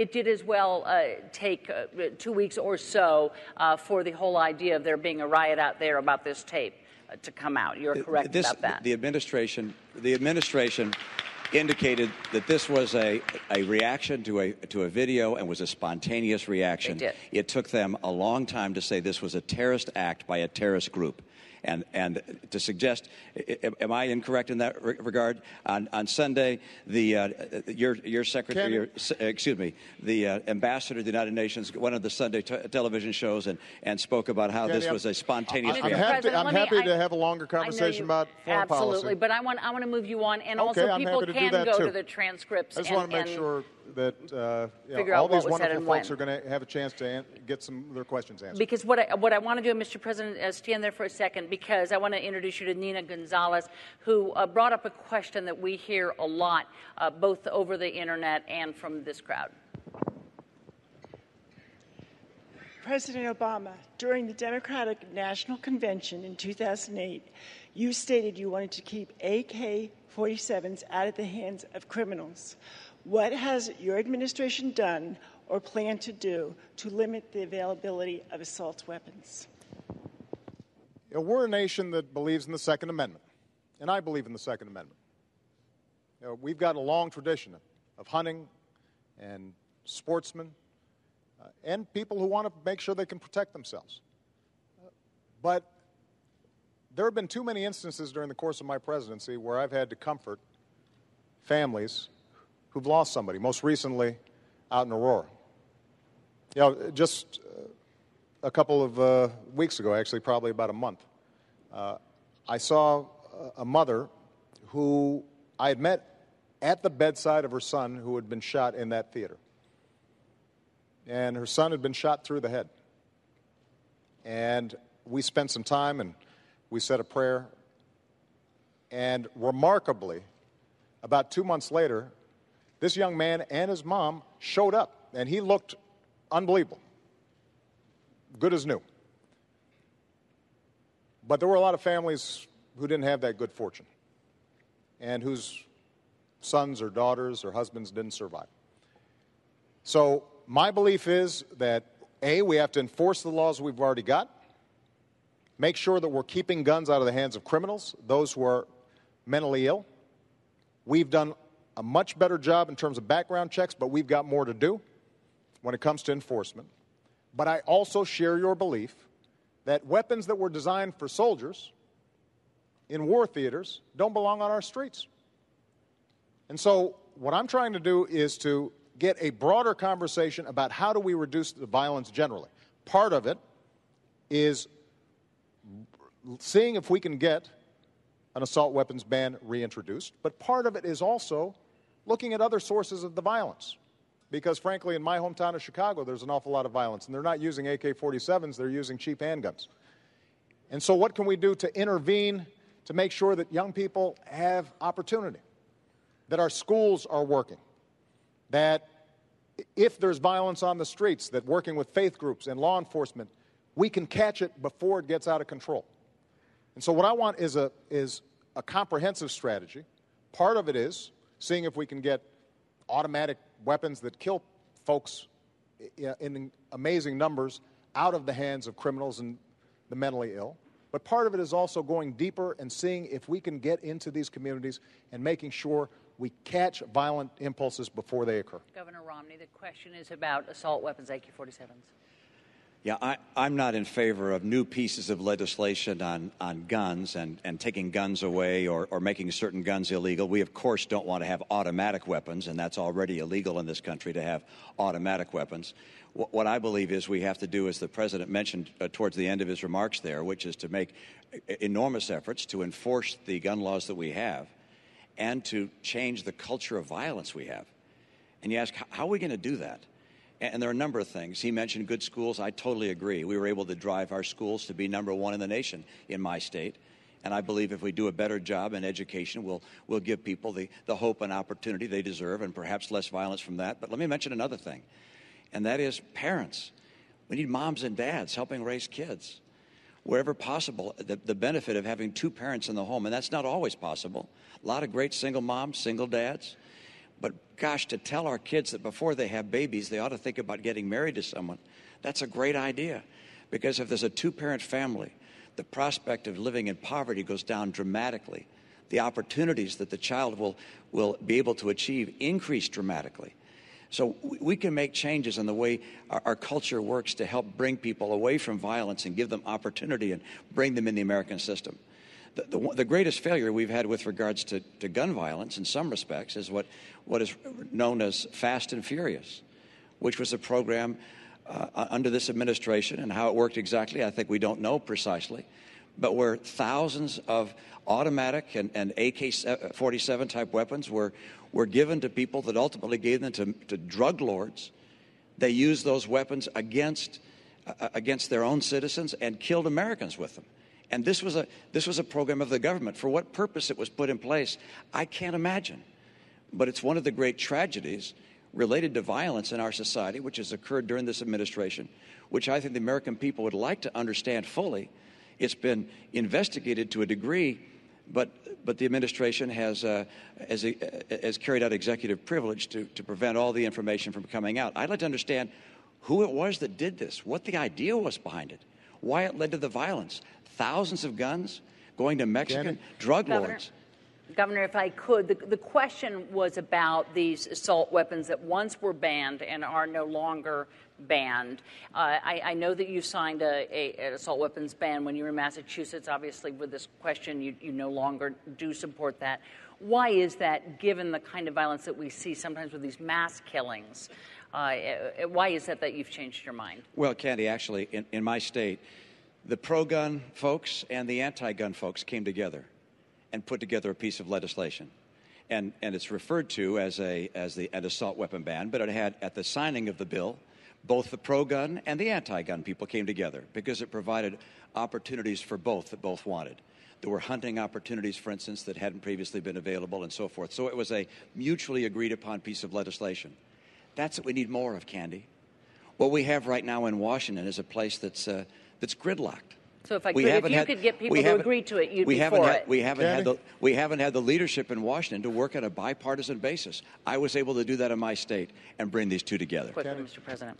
2 weeks or so for the whole idea of there being a riot out there about this tape to come out. You're correct about that. The administration indicated that this was a reaction to a video and was a spontaneous reaction. They did. It took them a long time to say this was a terrorist act by a terrorist group. And to suggest, am I incorrect in that regard? On Sunday, your secretary, the ambassador of the United Nations went on the Sunday television shows and spoke about how this was a spontaneous reaction. I'm happy to have a longer conversation about foreign policy. Absolutely, but I want to move you on, and also people can go to the transcripts. I just want to make sure that all these wonderful folks are going to have a chance to get some of their questions answered. Because what I want to do, Mr. President, is stand there for a second, because I want to introduce you to Nina Gonzalez, who brought up a question that we hear a lot, both over the internet and from this crowd. President Obama, during the Democratic National Convention in 2008, you stated you wanted to keep AK-47s out of the hands of criminals. What has your administration done or plan to do to limit the availability of assault weapons? We're a nation that believes in the Second Amendment, and I believe in the Second Amendment. We've got a long tradition of hunting and sportsmen and people who want to make sure they can protect themselves. But there have been too many instances during the course of my presidency where I've had to comfort families who've lost somebody, most recently out in Aurora. Just a couple of weeks ago, actually probably about a month, I saw a mother who I had met at the bedside of her son who had been shot in that theater. And her son had been shot through the head. And we spent some time and we said a prayer. And remarkably, about 2 months later, this young man and his mom showed up, and he looked unbelievable, good as new. But there were a lot of families who didn't have that good fortune and whose sons or daughters or husbands didn't survive. So my belief is that, A, we have to enforce the laws we've already got, make sure that we're keeping guns out of the hands of criminals, those who are mentally ill. We've done a much better job in terms of background checks, but we've got more to do when it comes to enforcement. But I also share your belief that weapons that were designed for soldiers in war theaters don't belong on our streets. And so what I'm trying to do is to get a broader conversation about how do we reduce the violence generally. Part of it is seeing if we can get an assault weapons ban reintroduced, but part of it is also looking at other sources of the violence. Because frankly, in my hometown of Chicago, there's an awful lot of violence, and they're not using AK-47s, they're using cheap handguns. And so what can we do to intervene to make sure that young people have opportunity, that our schools are working, that if there's violence on the streets, that working with faith groups and law enforcement, we can catch it before it gets out of control. And so what I want is a comprehensive strategy. Part of it is seeing if we can get automatic weapons that kill folks in amazing numbers out of the hands of criminals and the mentally ill. But part of it is also going deeper and seeing if we can get into these communities and making sure we catch violent impulses before they occur. Governor Romney, the question is about assault weapons, AK-47s. Yeah, I'm not in favor of new pieces of legislation on guns and taking guns away or making certain guns illegal. We, of course, don't want to have automatic weapons, and that's already illegal in this country to have automatic weapons. What I believe is we have to do, as the President mentioned towards the end of his remarks there, which is to make enormous efforts to enforce the gun laws that we have and to change the culture of violence we have. And you ask, how are we going to do that? And there are a number of things. He mentioned good schools. I totally agree. We were able to drive our schools to be #1 in the nation in my state. And I believe if we do a better job in education, we'll give people the hope and opportunity they deserve, and perhaps less violence from that. But let me mention another thing, and that is parents. We need moms and dads helping raise kids. Wherever possible, the benefit of having two parents in the home, and that's not always possible. A lot of great single moms, single dads. But gosh, to tell our kids that before they have babies, they ought to think about getting married to someone, that's a great idea. Because if there's a two-parent family, the prospect of living in poverty goes down dramatically. The opportunities that the child will be able to achieve increase dramatically. So we can make changes in the way our culture works to help bring people away from violence and give them opportunity and bring them in the American system. The greatest failure we've had with regards to gun violence in some respects is what is known as Fast and Furious, which was a program under this administration, and how it worked exactly, I think we don't know precisely, but where thousands of automatic and AK-47 type weapons were given to people that ultimately gave them to drug lords. They used those weapons against their own citizens and killed Americans with them. And this was a program of the government. For what purpose it was put in place, I can't imagine. But it's one of the great tragedies related to violence in our society, which has occurred during this administration, which I think the American people would like to understand fully. It's been investigated to a degree, but the administration has carried out executive privilege to prevent all the information from coming out. I'd like to understand who it was that did this, what the idea was behind it, why it led to the violence. Thousands of guns going to Mexican drug lords. Governor, if I could, the question was about these assault weapons that once were banned and are no longer banned. I know that you signed an assault weapons ban when you were in Massachusetts. Obviously, with this question, you no longer do support that. Why is that, given the kind of violence that we see sometimes with these mass killings? Why is that you've changed your mind? Well, Candy, actually, in my state, the pro-gun folks and the anti-gun folks came together and put together a piece of legislation. And it's referred to as an assault weapon ban, but it had, at the signing of the bill, both the pro-gun and the anti-gun people came together because it provided opportunities for both that both wanted. There were hunting opportunities, for instance, that hadn't previously been available and so forth. So it was a mutually agreed upon piece of legislation. That's what we need more of, Candy. What we have right now in Washington is a place that's gridlocked. So if you could get people to agree to it, you'd be for it. We haven't had the leadership in Washington to work on a bipartisan basis. I was able to do that in my state and bring these two together. Quickly, Mr. President.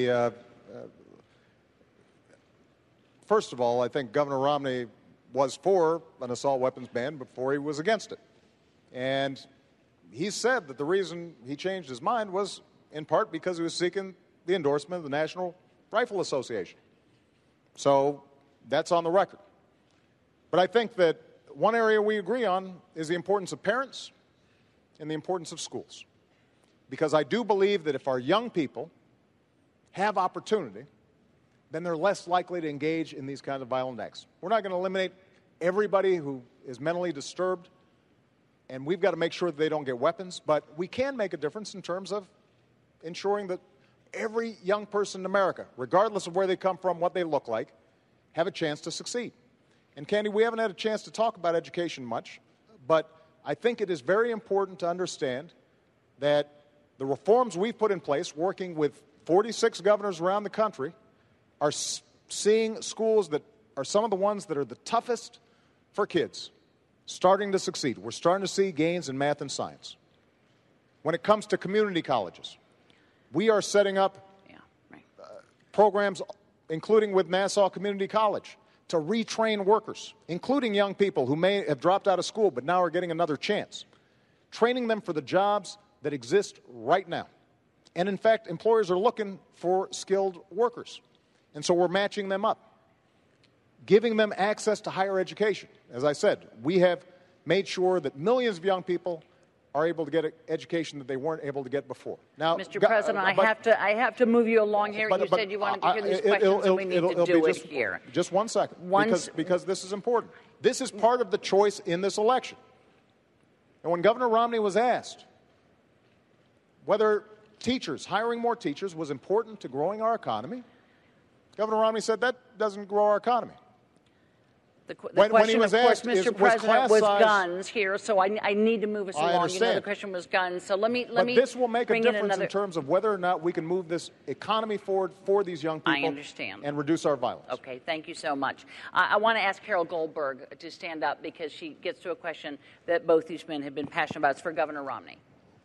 First of all, I think Governor Romney was for an assault weapons ban before he was against it. And he said that the reason he changed his mind was in part because he was seeking the endorsement of the National Rifle Association. So that's on the record. But I think that one area we agree on is the importance of parents and the importance of schools. Because I do believe that if our young people have opportunity, then they're less likely to engage in these kinds of violent acts. We're not going to eliminate everybody who is mentally disturbed, and we've got to make sure that they don't get weapons, but we can make a difference in terms of ensuring that every young person in America, regardless of where they come from, what they look like, have a chance to succeed. And Candy, we haven't had a chance to talk about education much, but I think it is very important to understand that the reforms we've put in place, working with 46 governors around the country, are seeing schools that are some of the ones that are the toughest for kids starting to succeed. We're starting to see gains in math and science. When it comes to community colleges, we are setting up programs, including with Nassau Community College, to retrain workers, including young people who may have dropped out of school but now are getting another chance, training them for the jobs that exist right now. And in fact, employers are looking for skilled workers. And so we're matching them up, giving them access to higher education. As I said, we have made sure that millions of young people are able to get an education that they weren't able to get before. Now, Mr. President, I have to move you along here. You said you wanted to hear these questions, and we need to do it here. Just one second, because this is important. This is part of the choice in this election. And when Governor Romney was asked whether hiring more teachers was important to growing our economy, Governor Romney said that doesn't grow our economy. The question, of course, Mr. President, was guns here, so I need to move us along. Understand. You know, the question was guns. So let me. But this will make a difference in terms of whether or not we can move this economy forward for these young people. I understand. And reduce our violence. Okay, thank you so much. I want to ask Carol Goldberg to stand up because she gets to a question that both these men have been passionate about. It's for Governor Romney.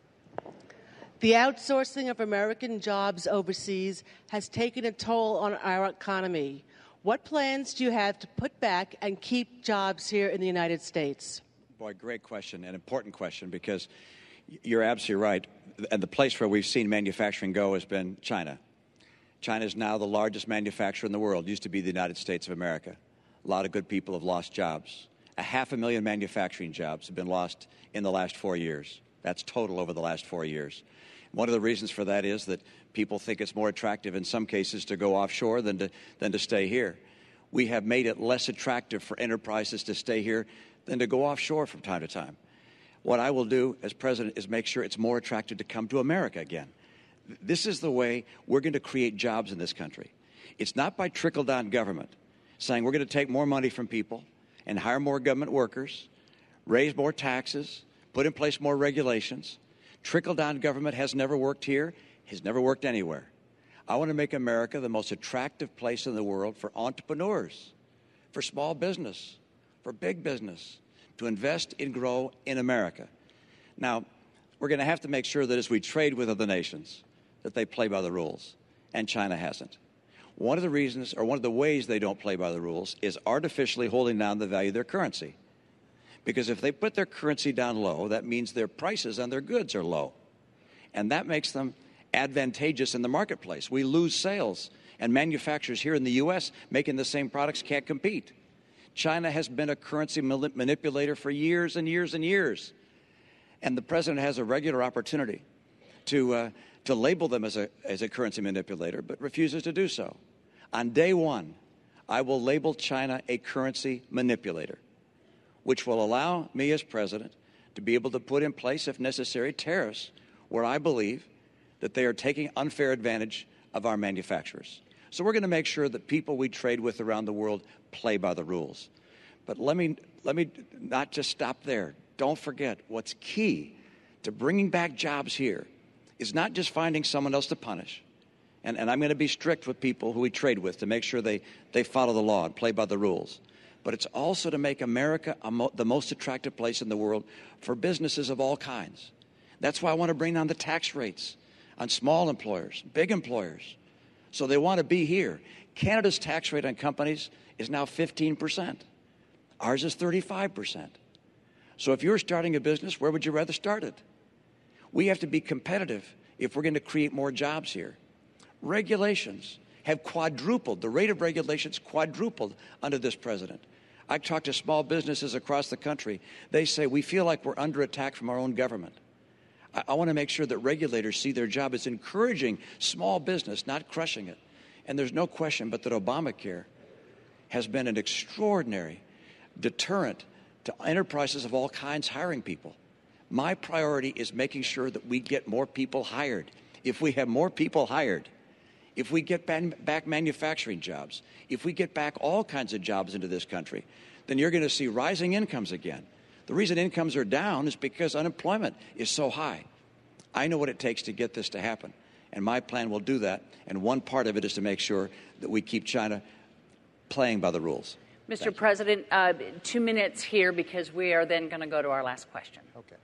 The outsourcing of American jobs overseas has taken a toll on our economy. What plans do you have to put back and keep jobs here in the United States? Boy, great question, an important question, because you're absolutely right. And the place where we've seen manufacturing go has been China. China is now the largest manufacturer in the world. It used to be the United States of America. A lot of good people have lost jobs. 500,000 manufacturing jobs have been lost in the last 4 years. That's total over the last 4 years. One of the reasons for that is that people think it's more attractive in some cases to go offshore than to stay here. We have made it less attractive for enterprises to stay here than to go offshore from time to time. What I will do as president is make sure it's more attractive to come to America again. This is the way we're going to create jobs in this country. It's not by trickle-down government, saying we're going to take more money from people and hire more government workers, raise more taxes, put in place more regulations. Trickle-down government has never worked here, has never worked anywhere. I want to make America the most attractive place in the world for entrepreneurs, for small business, for big business, to invest and grow in America. Now, we're going to have to make sure that as we trade with other nations, that they play by the rules, and China hasn't. One of the reasons, or one of the ways they don't play by the rules, is artificially holding down the value of their currency. Because if they put their currency down low, that means their prices on their goods are low. And that makes them advantageous in the marketplace. We lose sales, and manufacturers here in the U.S. making the same products can't compete. China has been a currency manipulator for years and years and years. And the president has a regular opportunity to label them as a currency manipulator, but refuses to do so. On day one, I will label China a currency manipulator, which will allow me as president to be able to put in place, if necessary, tariffs where I believe that they are taking unfair advantage of our manufacturers. So we're going to make sure that people we trade with around the world play by the rules. But let me not just stop there. Don't forget, what's key to bringing back jobs here is not just finding someone else to punish. And I'm going to be strict with people who we trade with to make sure they follow the law and play by the rules. But it's also to make America the most attractive place in the world for businesses of all kinds. That's why I want to bring down the tax rates on small employers, big employers, so they want to be here. Canada's tax rate on companies is now 15%. Ours is 35%. So if you're starting a business, where would you rather start it? We have to be competitive if we're going to create more jobs here. Regulations have quadrupled. The rate of regulations quadrupled under this president. I talk to small businesses across the country. They say, we feel like we're under attack from our own government. I want to make sure that regulators see their job as encouraging small business, not crushing it. And there's no question but that Obamacare has been an extraordinary deterrent to enterprises of all kinds hiring people. My priority is making sure that we get more people hired. If we have more people hired, if we get back manufacturing jobs, if we get back all kinds of jobs into this country, then you're going to see rising incomes again. The reason incomes are down is because unemployment is so high. I know what it takes to get this to happen, and my plan will do that. And one part of it is to make sure that we keep China playing by the rules. Mr. President, 2 minutes here because we are then going to go to our last question. Okay.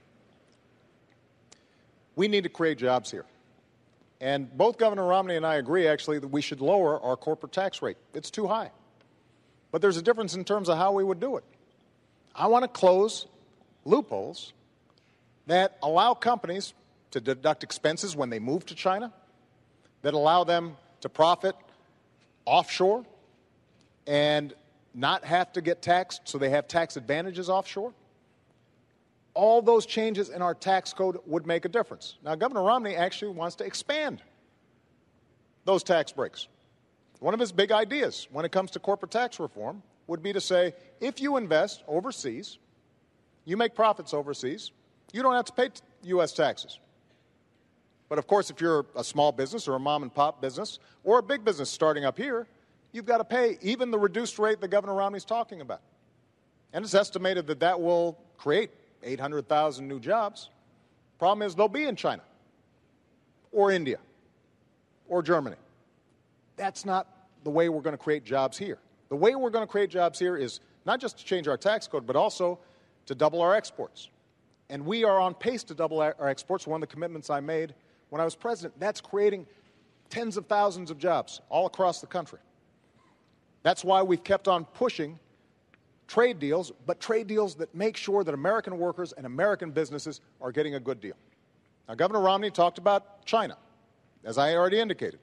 We need to create jobs here. And both Governor Romney and I agree, actually, that we should lower our corporate tax rate. It's too high. But there's a difference in terms of how we would do it. I want to close loopholes that allow companies to deduct expenses when they move to China, that allow them to profit offshore and not have to get taxed so they have tax advantages offshore. All those changes in our tax code would make a difference. Now, Governor Romney actually wants to expand those tax breaks. One of his big ideas when it comes to corporate tax reform would be to say, if you invest overseas, you make profits overseas, you don't have to pay U.S. taxes. But, of course, if you're a small business or a mom-and-pop business or a big business starting up here, you've got to pay even the reduced rate that Governor Romney's talking about. And it's estimated that that will create 800,000 new jobs. Problem is, they'll be in China or India or Germany. That's not the way we're going to create jobs here. The way we're going to create jobs here is not just to change our tax code, but also to double our exports. And we are on pace to double our exports. One of the commitments I made when I was president, that's creating tens of thousands of jobs all across the country. That's why we've kept on pushing trade deals, but trade deals that make sure that American workers and American businesses are getting a good deal. Now, Governor Romney talked about China, as I already indicated.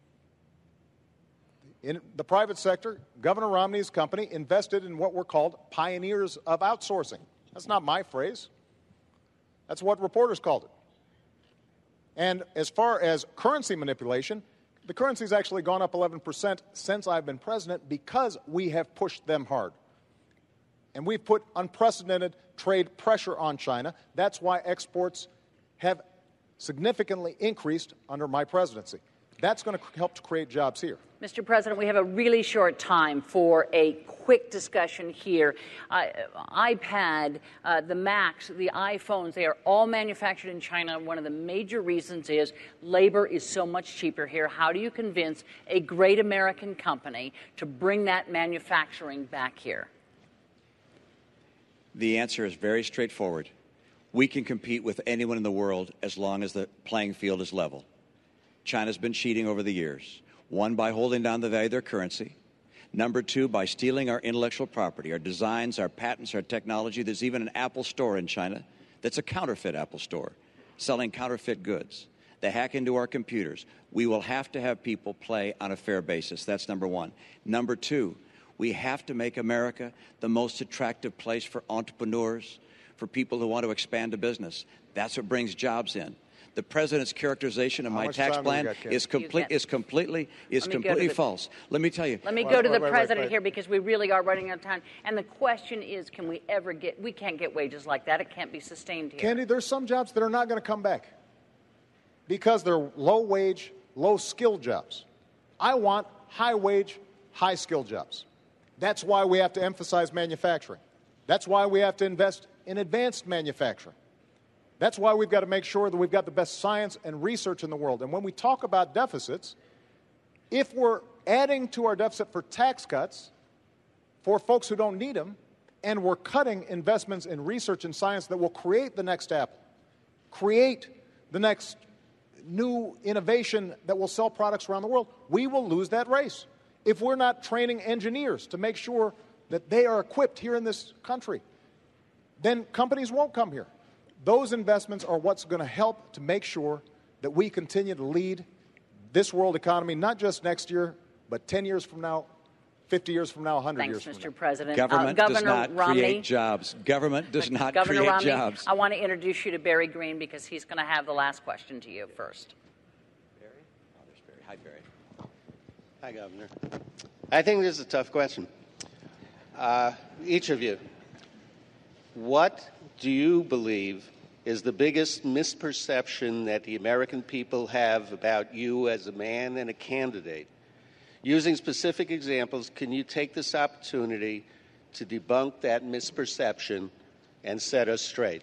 In the private sector, Governor Romney's company invested in what were called pioneers of outsourcing. That's not my phrase. That's what reporters called it. And as far as currency manipulation, the currency's actually gone up 11% since I've been president because we have pushed them hard. And we've put unprecedented trade pressure on China. That's why exports have significantly increased under my presidency. That's going to help to create jobs here. Mr. President, we have a really short time for a quick discussion here. iPad, the Macs, the iPhones, they are all manufactured in China. One of the major reasons is labor is so much cheaper here. How do you convince a great American company to bring that manufacturing back here? The answer is very straightforward. We can compete with anyone in the world as long as the playing field is level. China's been cheating over the years. One, by holding down the value of their currency. Number two, by stealing our intellectual property, our designs, our patents, our technology. There's even an Apple store in China that's a counterfeit Apple store, selling counterfeit goods. They hack into our computers. We will have to have people play on a fair basis. That's number one. Number two, we have to make America the most attractive place for entrepreneurs, for people who want to expand a business. That's what brings jobs in. The president's characterization of my tax plan is completely false. Let me tell you. Let me go to the president here because we really are running out of time. And the question is, can we ever get? We can't get wages like that. It can't be sustained here. Candy, there's some jobs that are not going to come back because they're low-wage, low-skill jobs. I want high-wage, high-skill jobs. That's why we have to emphasize manufacturing. That's why we have to invest in advanced manufacturing. That's why we've got to make sure that we've got the best science and research in the world. And when we talk about deficits, if we're adding to our deficit for tax cuts for folks who don't need them, and we're cutting investments in research and science that will create the next Apple, create the next new innovation that will sell products around the world, we will lose that race. If we're not training engineers to make sure that they are equipped here in this country, then companies won't come here. Those investments are what's going to help to make sure that we continue to lead this world economy, not just next year, but 10 years from now, 50 years from now, 100 years from now. Thanks, Mr. President. Government does not create jobs. Government does not create jobs. I want to introduce you to Barry Green because he's going to have the last question to you first. Barry? Oh, there's Barry. Hi, Barry. Hi, Governor. I think this is a tough question. Each of you, what do you believe is the biggest misperception that the American people have about you as a man and a candidate? Using specific examples, can you take this opportunity to debunk that misperception and set us straight?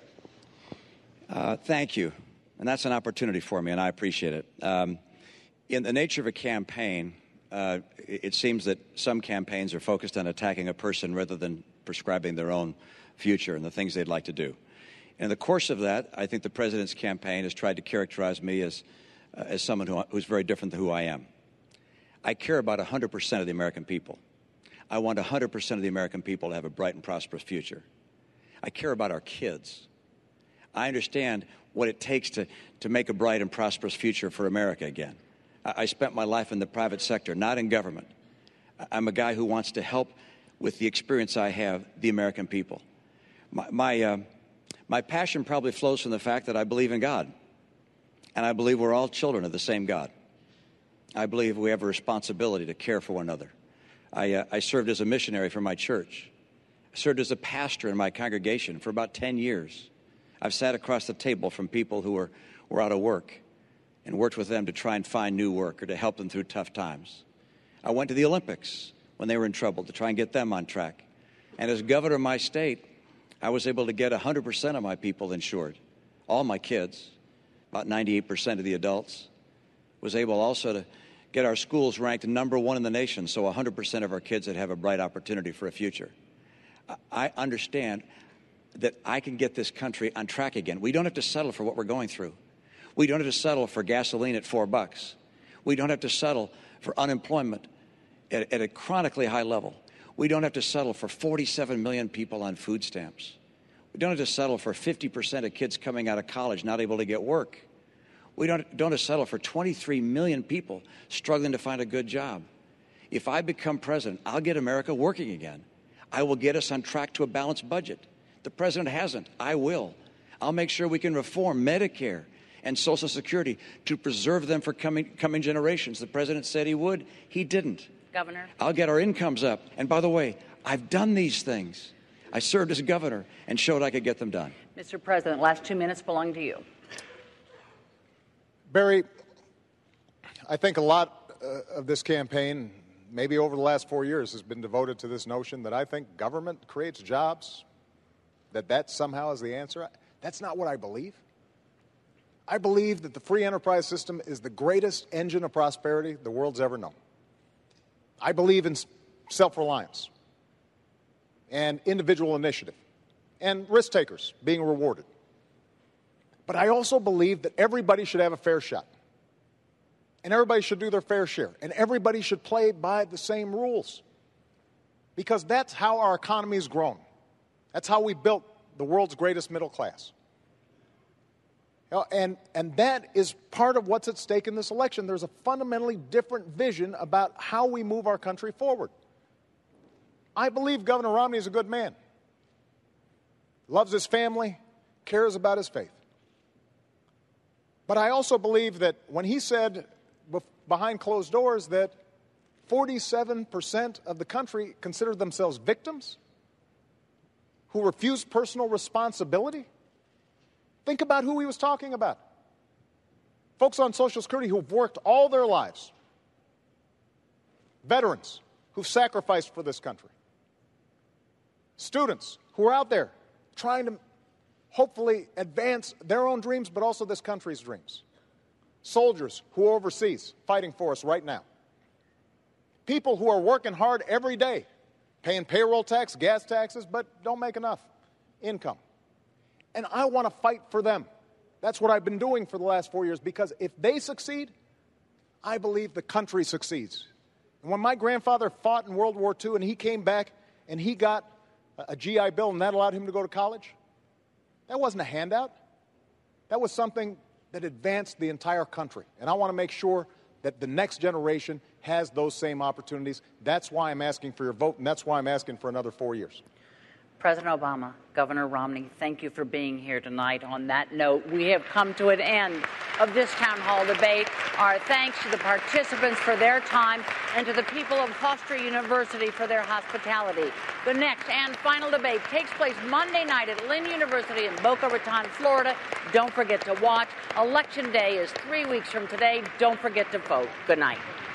Thank you. And that's an opportunity for me, and I appreciate it. In the nature of a campaign, it seems that some campaigns are focused on attacking a person rather than prescribing their own future and the things they'd like to do. In the course of that, I think the president's campaign has tried to characterize me as someone who's very different than who I am. I care about 100% of the American people. I want 100% of the American people to have a bright and prosperous future. I care about our kids. I understand what it takes to make a bright and prosperous future for America again. I spent my life in the private sector, not in government. I'm a guy who wants to help with the experience I have, the American people. My passion probably flows from the fact that I believe in God, and I believe we're all children of the same God. I believe we have a responsibility to care for one another. I served as a missionary for my church. I served as a pastor in my congregation for about 10 years. I've sat across the table from people who were out of work and worked with them to try and find new work or to help them through tough times. I went to the Olympics when they were in trouble to try and get them on track. And as governor of my state, I was able to get 100% of my people insured, all my kids, about 98% of the adults. Was able also to get our schools ranked #1 in the nation, so 100% of our kids that have a bright opportunity for a future. I understand that I can get this country on track again. We don't have to settle for what we're going through. We don't have to settle for gasoline at $4. We don't have to settle for unemployment at a chronically high level. We don't have to settle for 47 million people on food stamps. We don't have to settle for 50% of kids coming out of college not able to get work. We don't have to settle for 23 million people struggling to find a good job. If I become president, I'll get America working again. I will get us on track to a balanced budget. The president hasn't. I will. I'll make sure we can reform Medicare and Social Security to preserve them for coming generations. The president said he would. He didn't. Governor. I'll get our incomes up. And by the way, I've done these things. I served as governor and showed I could get them done. Mr. President, last 2 minutes belong to you. Barry, I think a lot of this campaign, maybe over the last 4 years, has been devoted to this notion that I think government creates jobs, that somehow is the answer. That's not what I believe. I believe that the free enterprise system is the greatest engine of prosperity the world's ever known. I believe in self-reliance and individual initiative and risk takers being rewarded. But I also believe that everybody should have a fair shot. And everybody should do their fair share. And everybody should play by the same rules. Because that's how our economy has grown. That's how we built the world's greatest middle class. And that is part of what's at stake in this election. There's a fundamentally different vision about how we move our country forward. I believe Governor Romney is a good man. Loves his family, cares about his faith. But I also believe that when he said behind closed doors that 47% of the country consider themselves victims who refuse personal responsibility, think about who he was talking about. Folks on Social Security who've worked all their lives. Veterans who've sacrificed for this country. Students who are out there trying to hopefully advance their own dreams, but also this country's dreams. Soldiers who are overseas fighting for us right now. People who are working hard every day, paying payroll tax, gas taxes, but don't make enough income. And I want to fight for them. That's what I've been doing for the last 4 years, because if they succeed, I believe the country succeeds. And when my grandfather fought in World War II and he came back and he got a GI Bill and that allowed him to go to college, that wasn't a handout. That was something that advanced the entire country. And I want to make sure that the next generation has those same opportunities. That's why I'm asking for your vote, and that's why I'm asking for another 4 years. President Obama, Governor Romney, thank you for being here tonight. On that note, we have come to an end of this town hall debate. Our thanks to the participants for their time and to the people of Hofstra University for their hospitality. The next and final debate takes place Monday night at Lynn University in Boca Raton, Florida. Don't forget to watch. Election Day is 3 weeks from today. Don't forget to vote. Good night.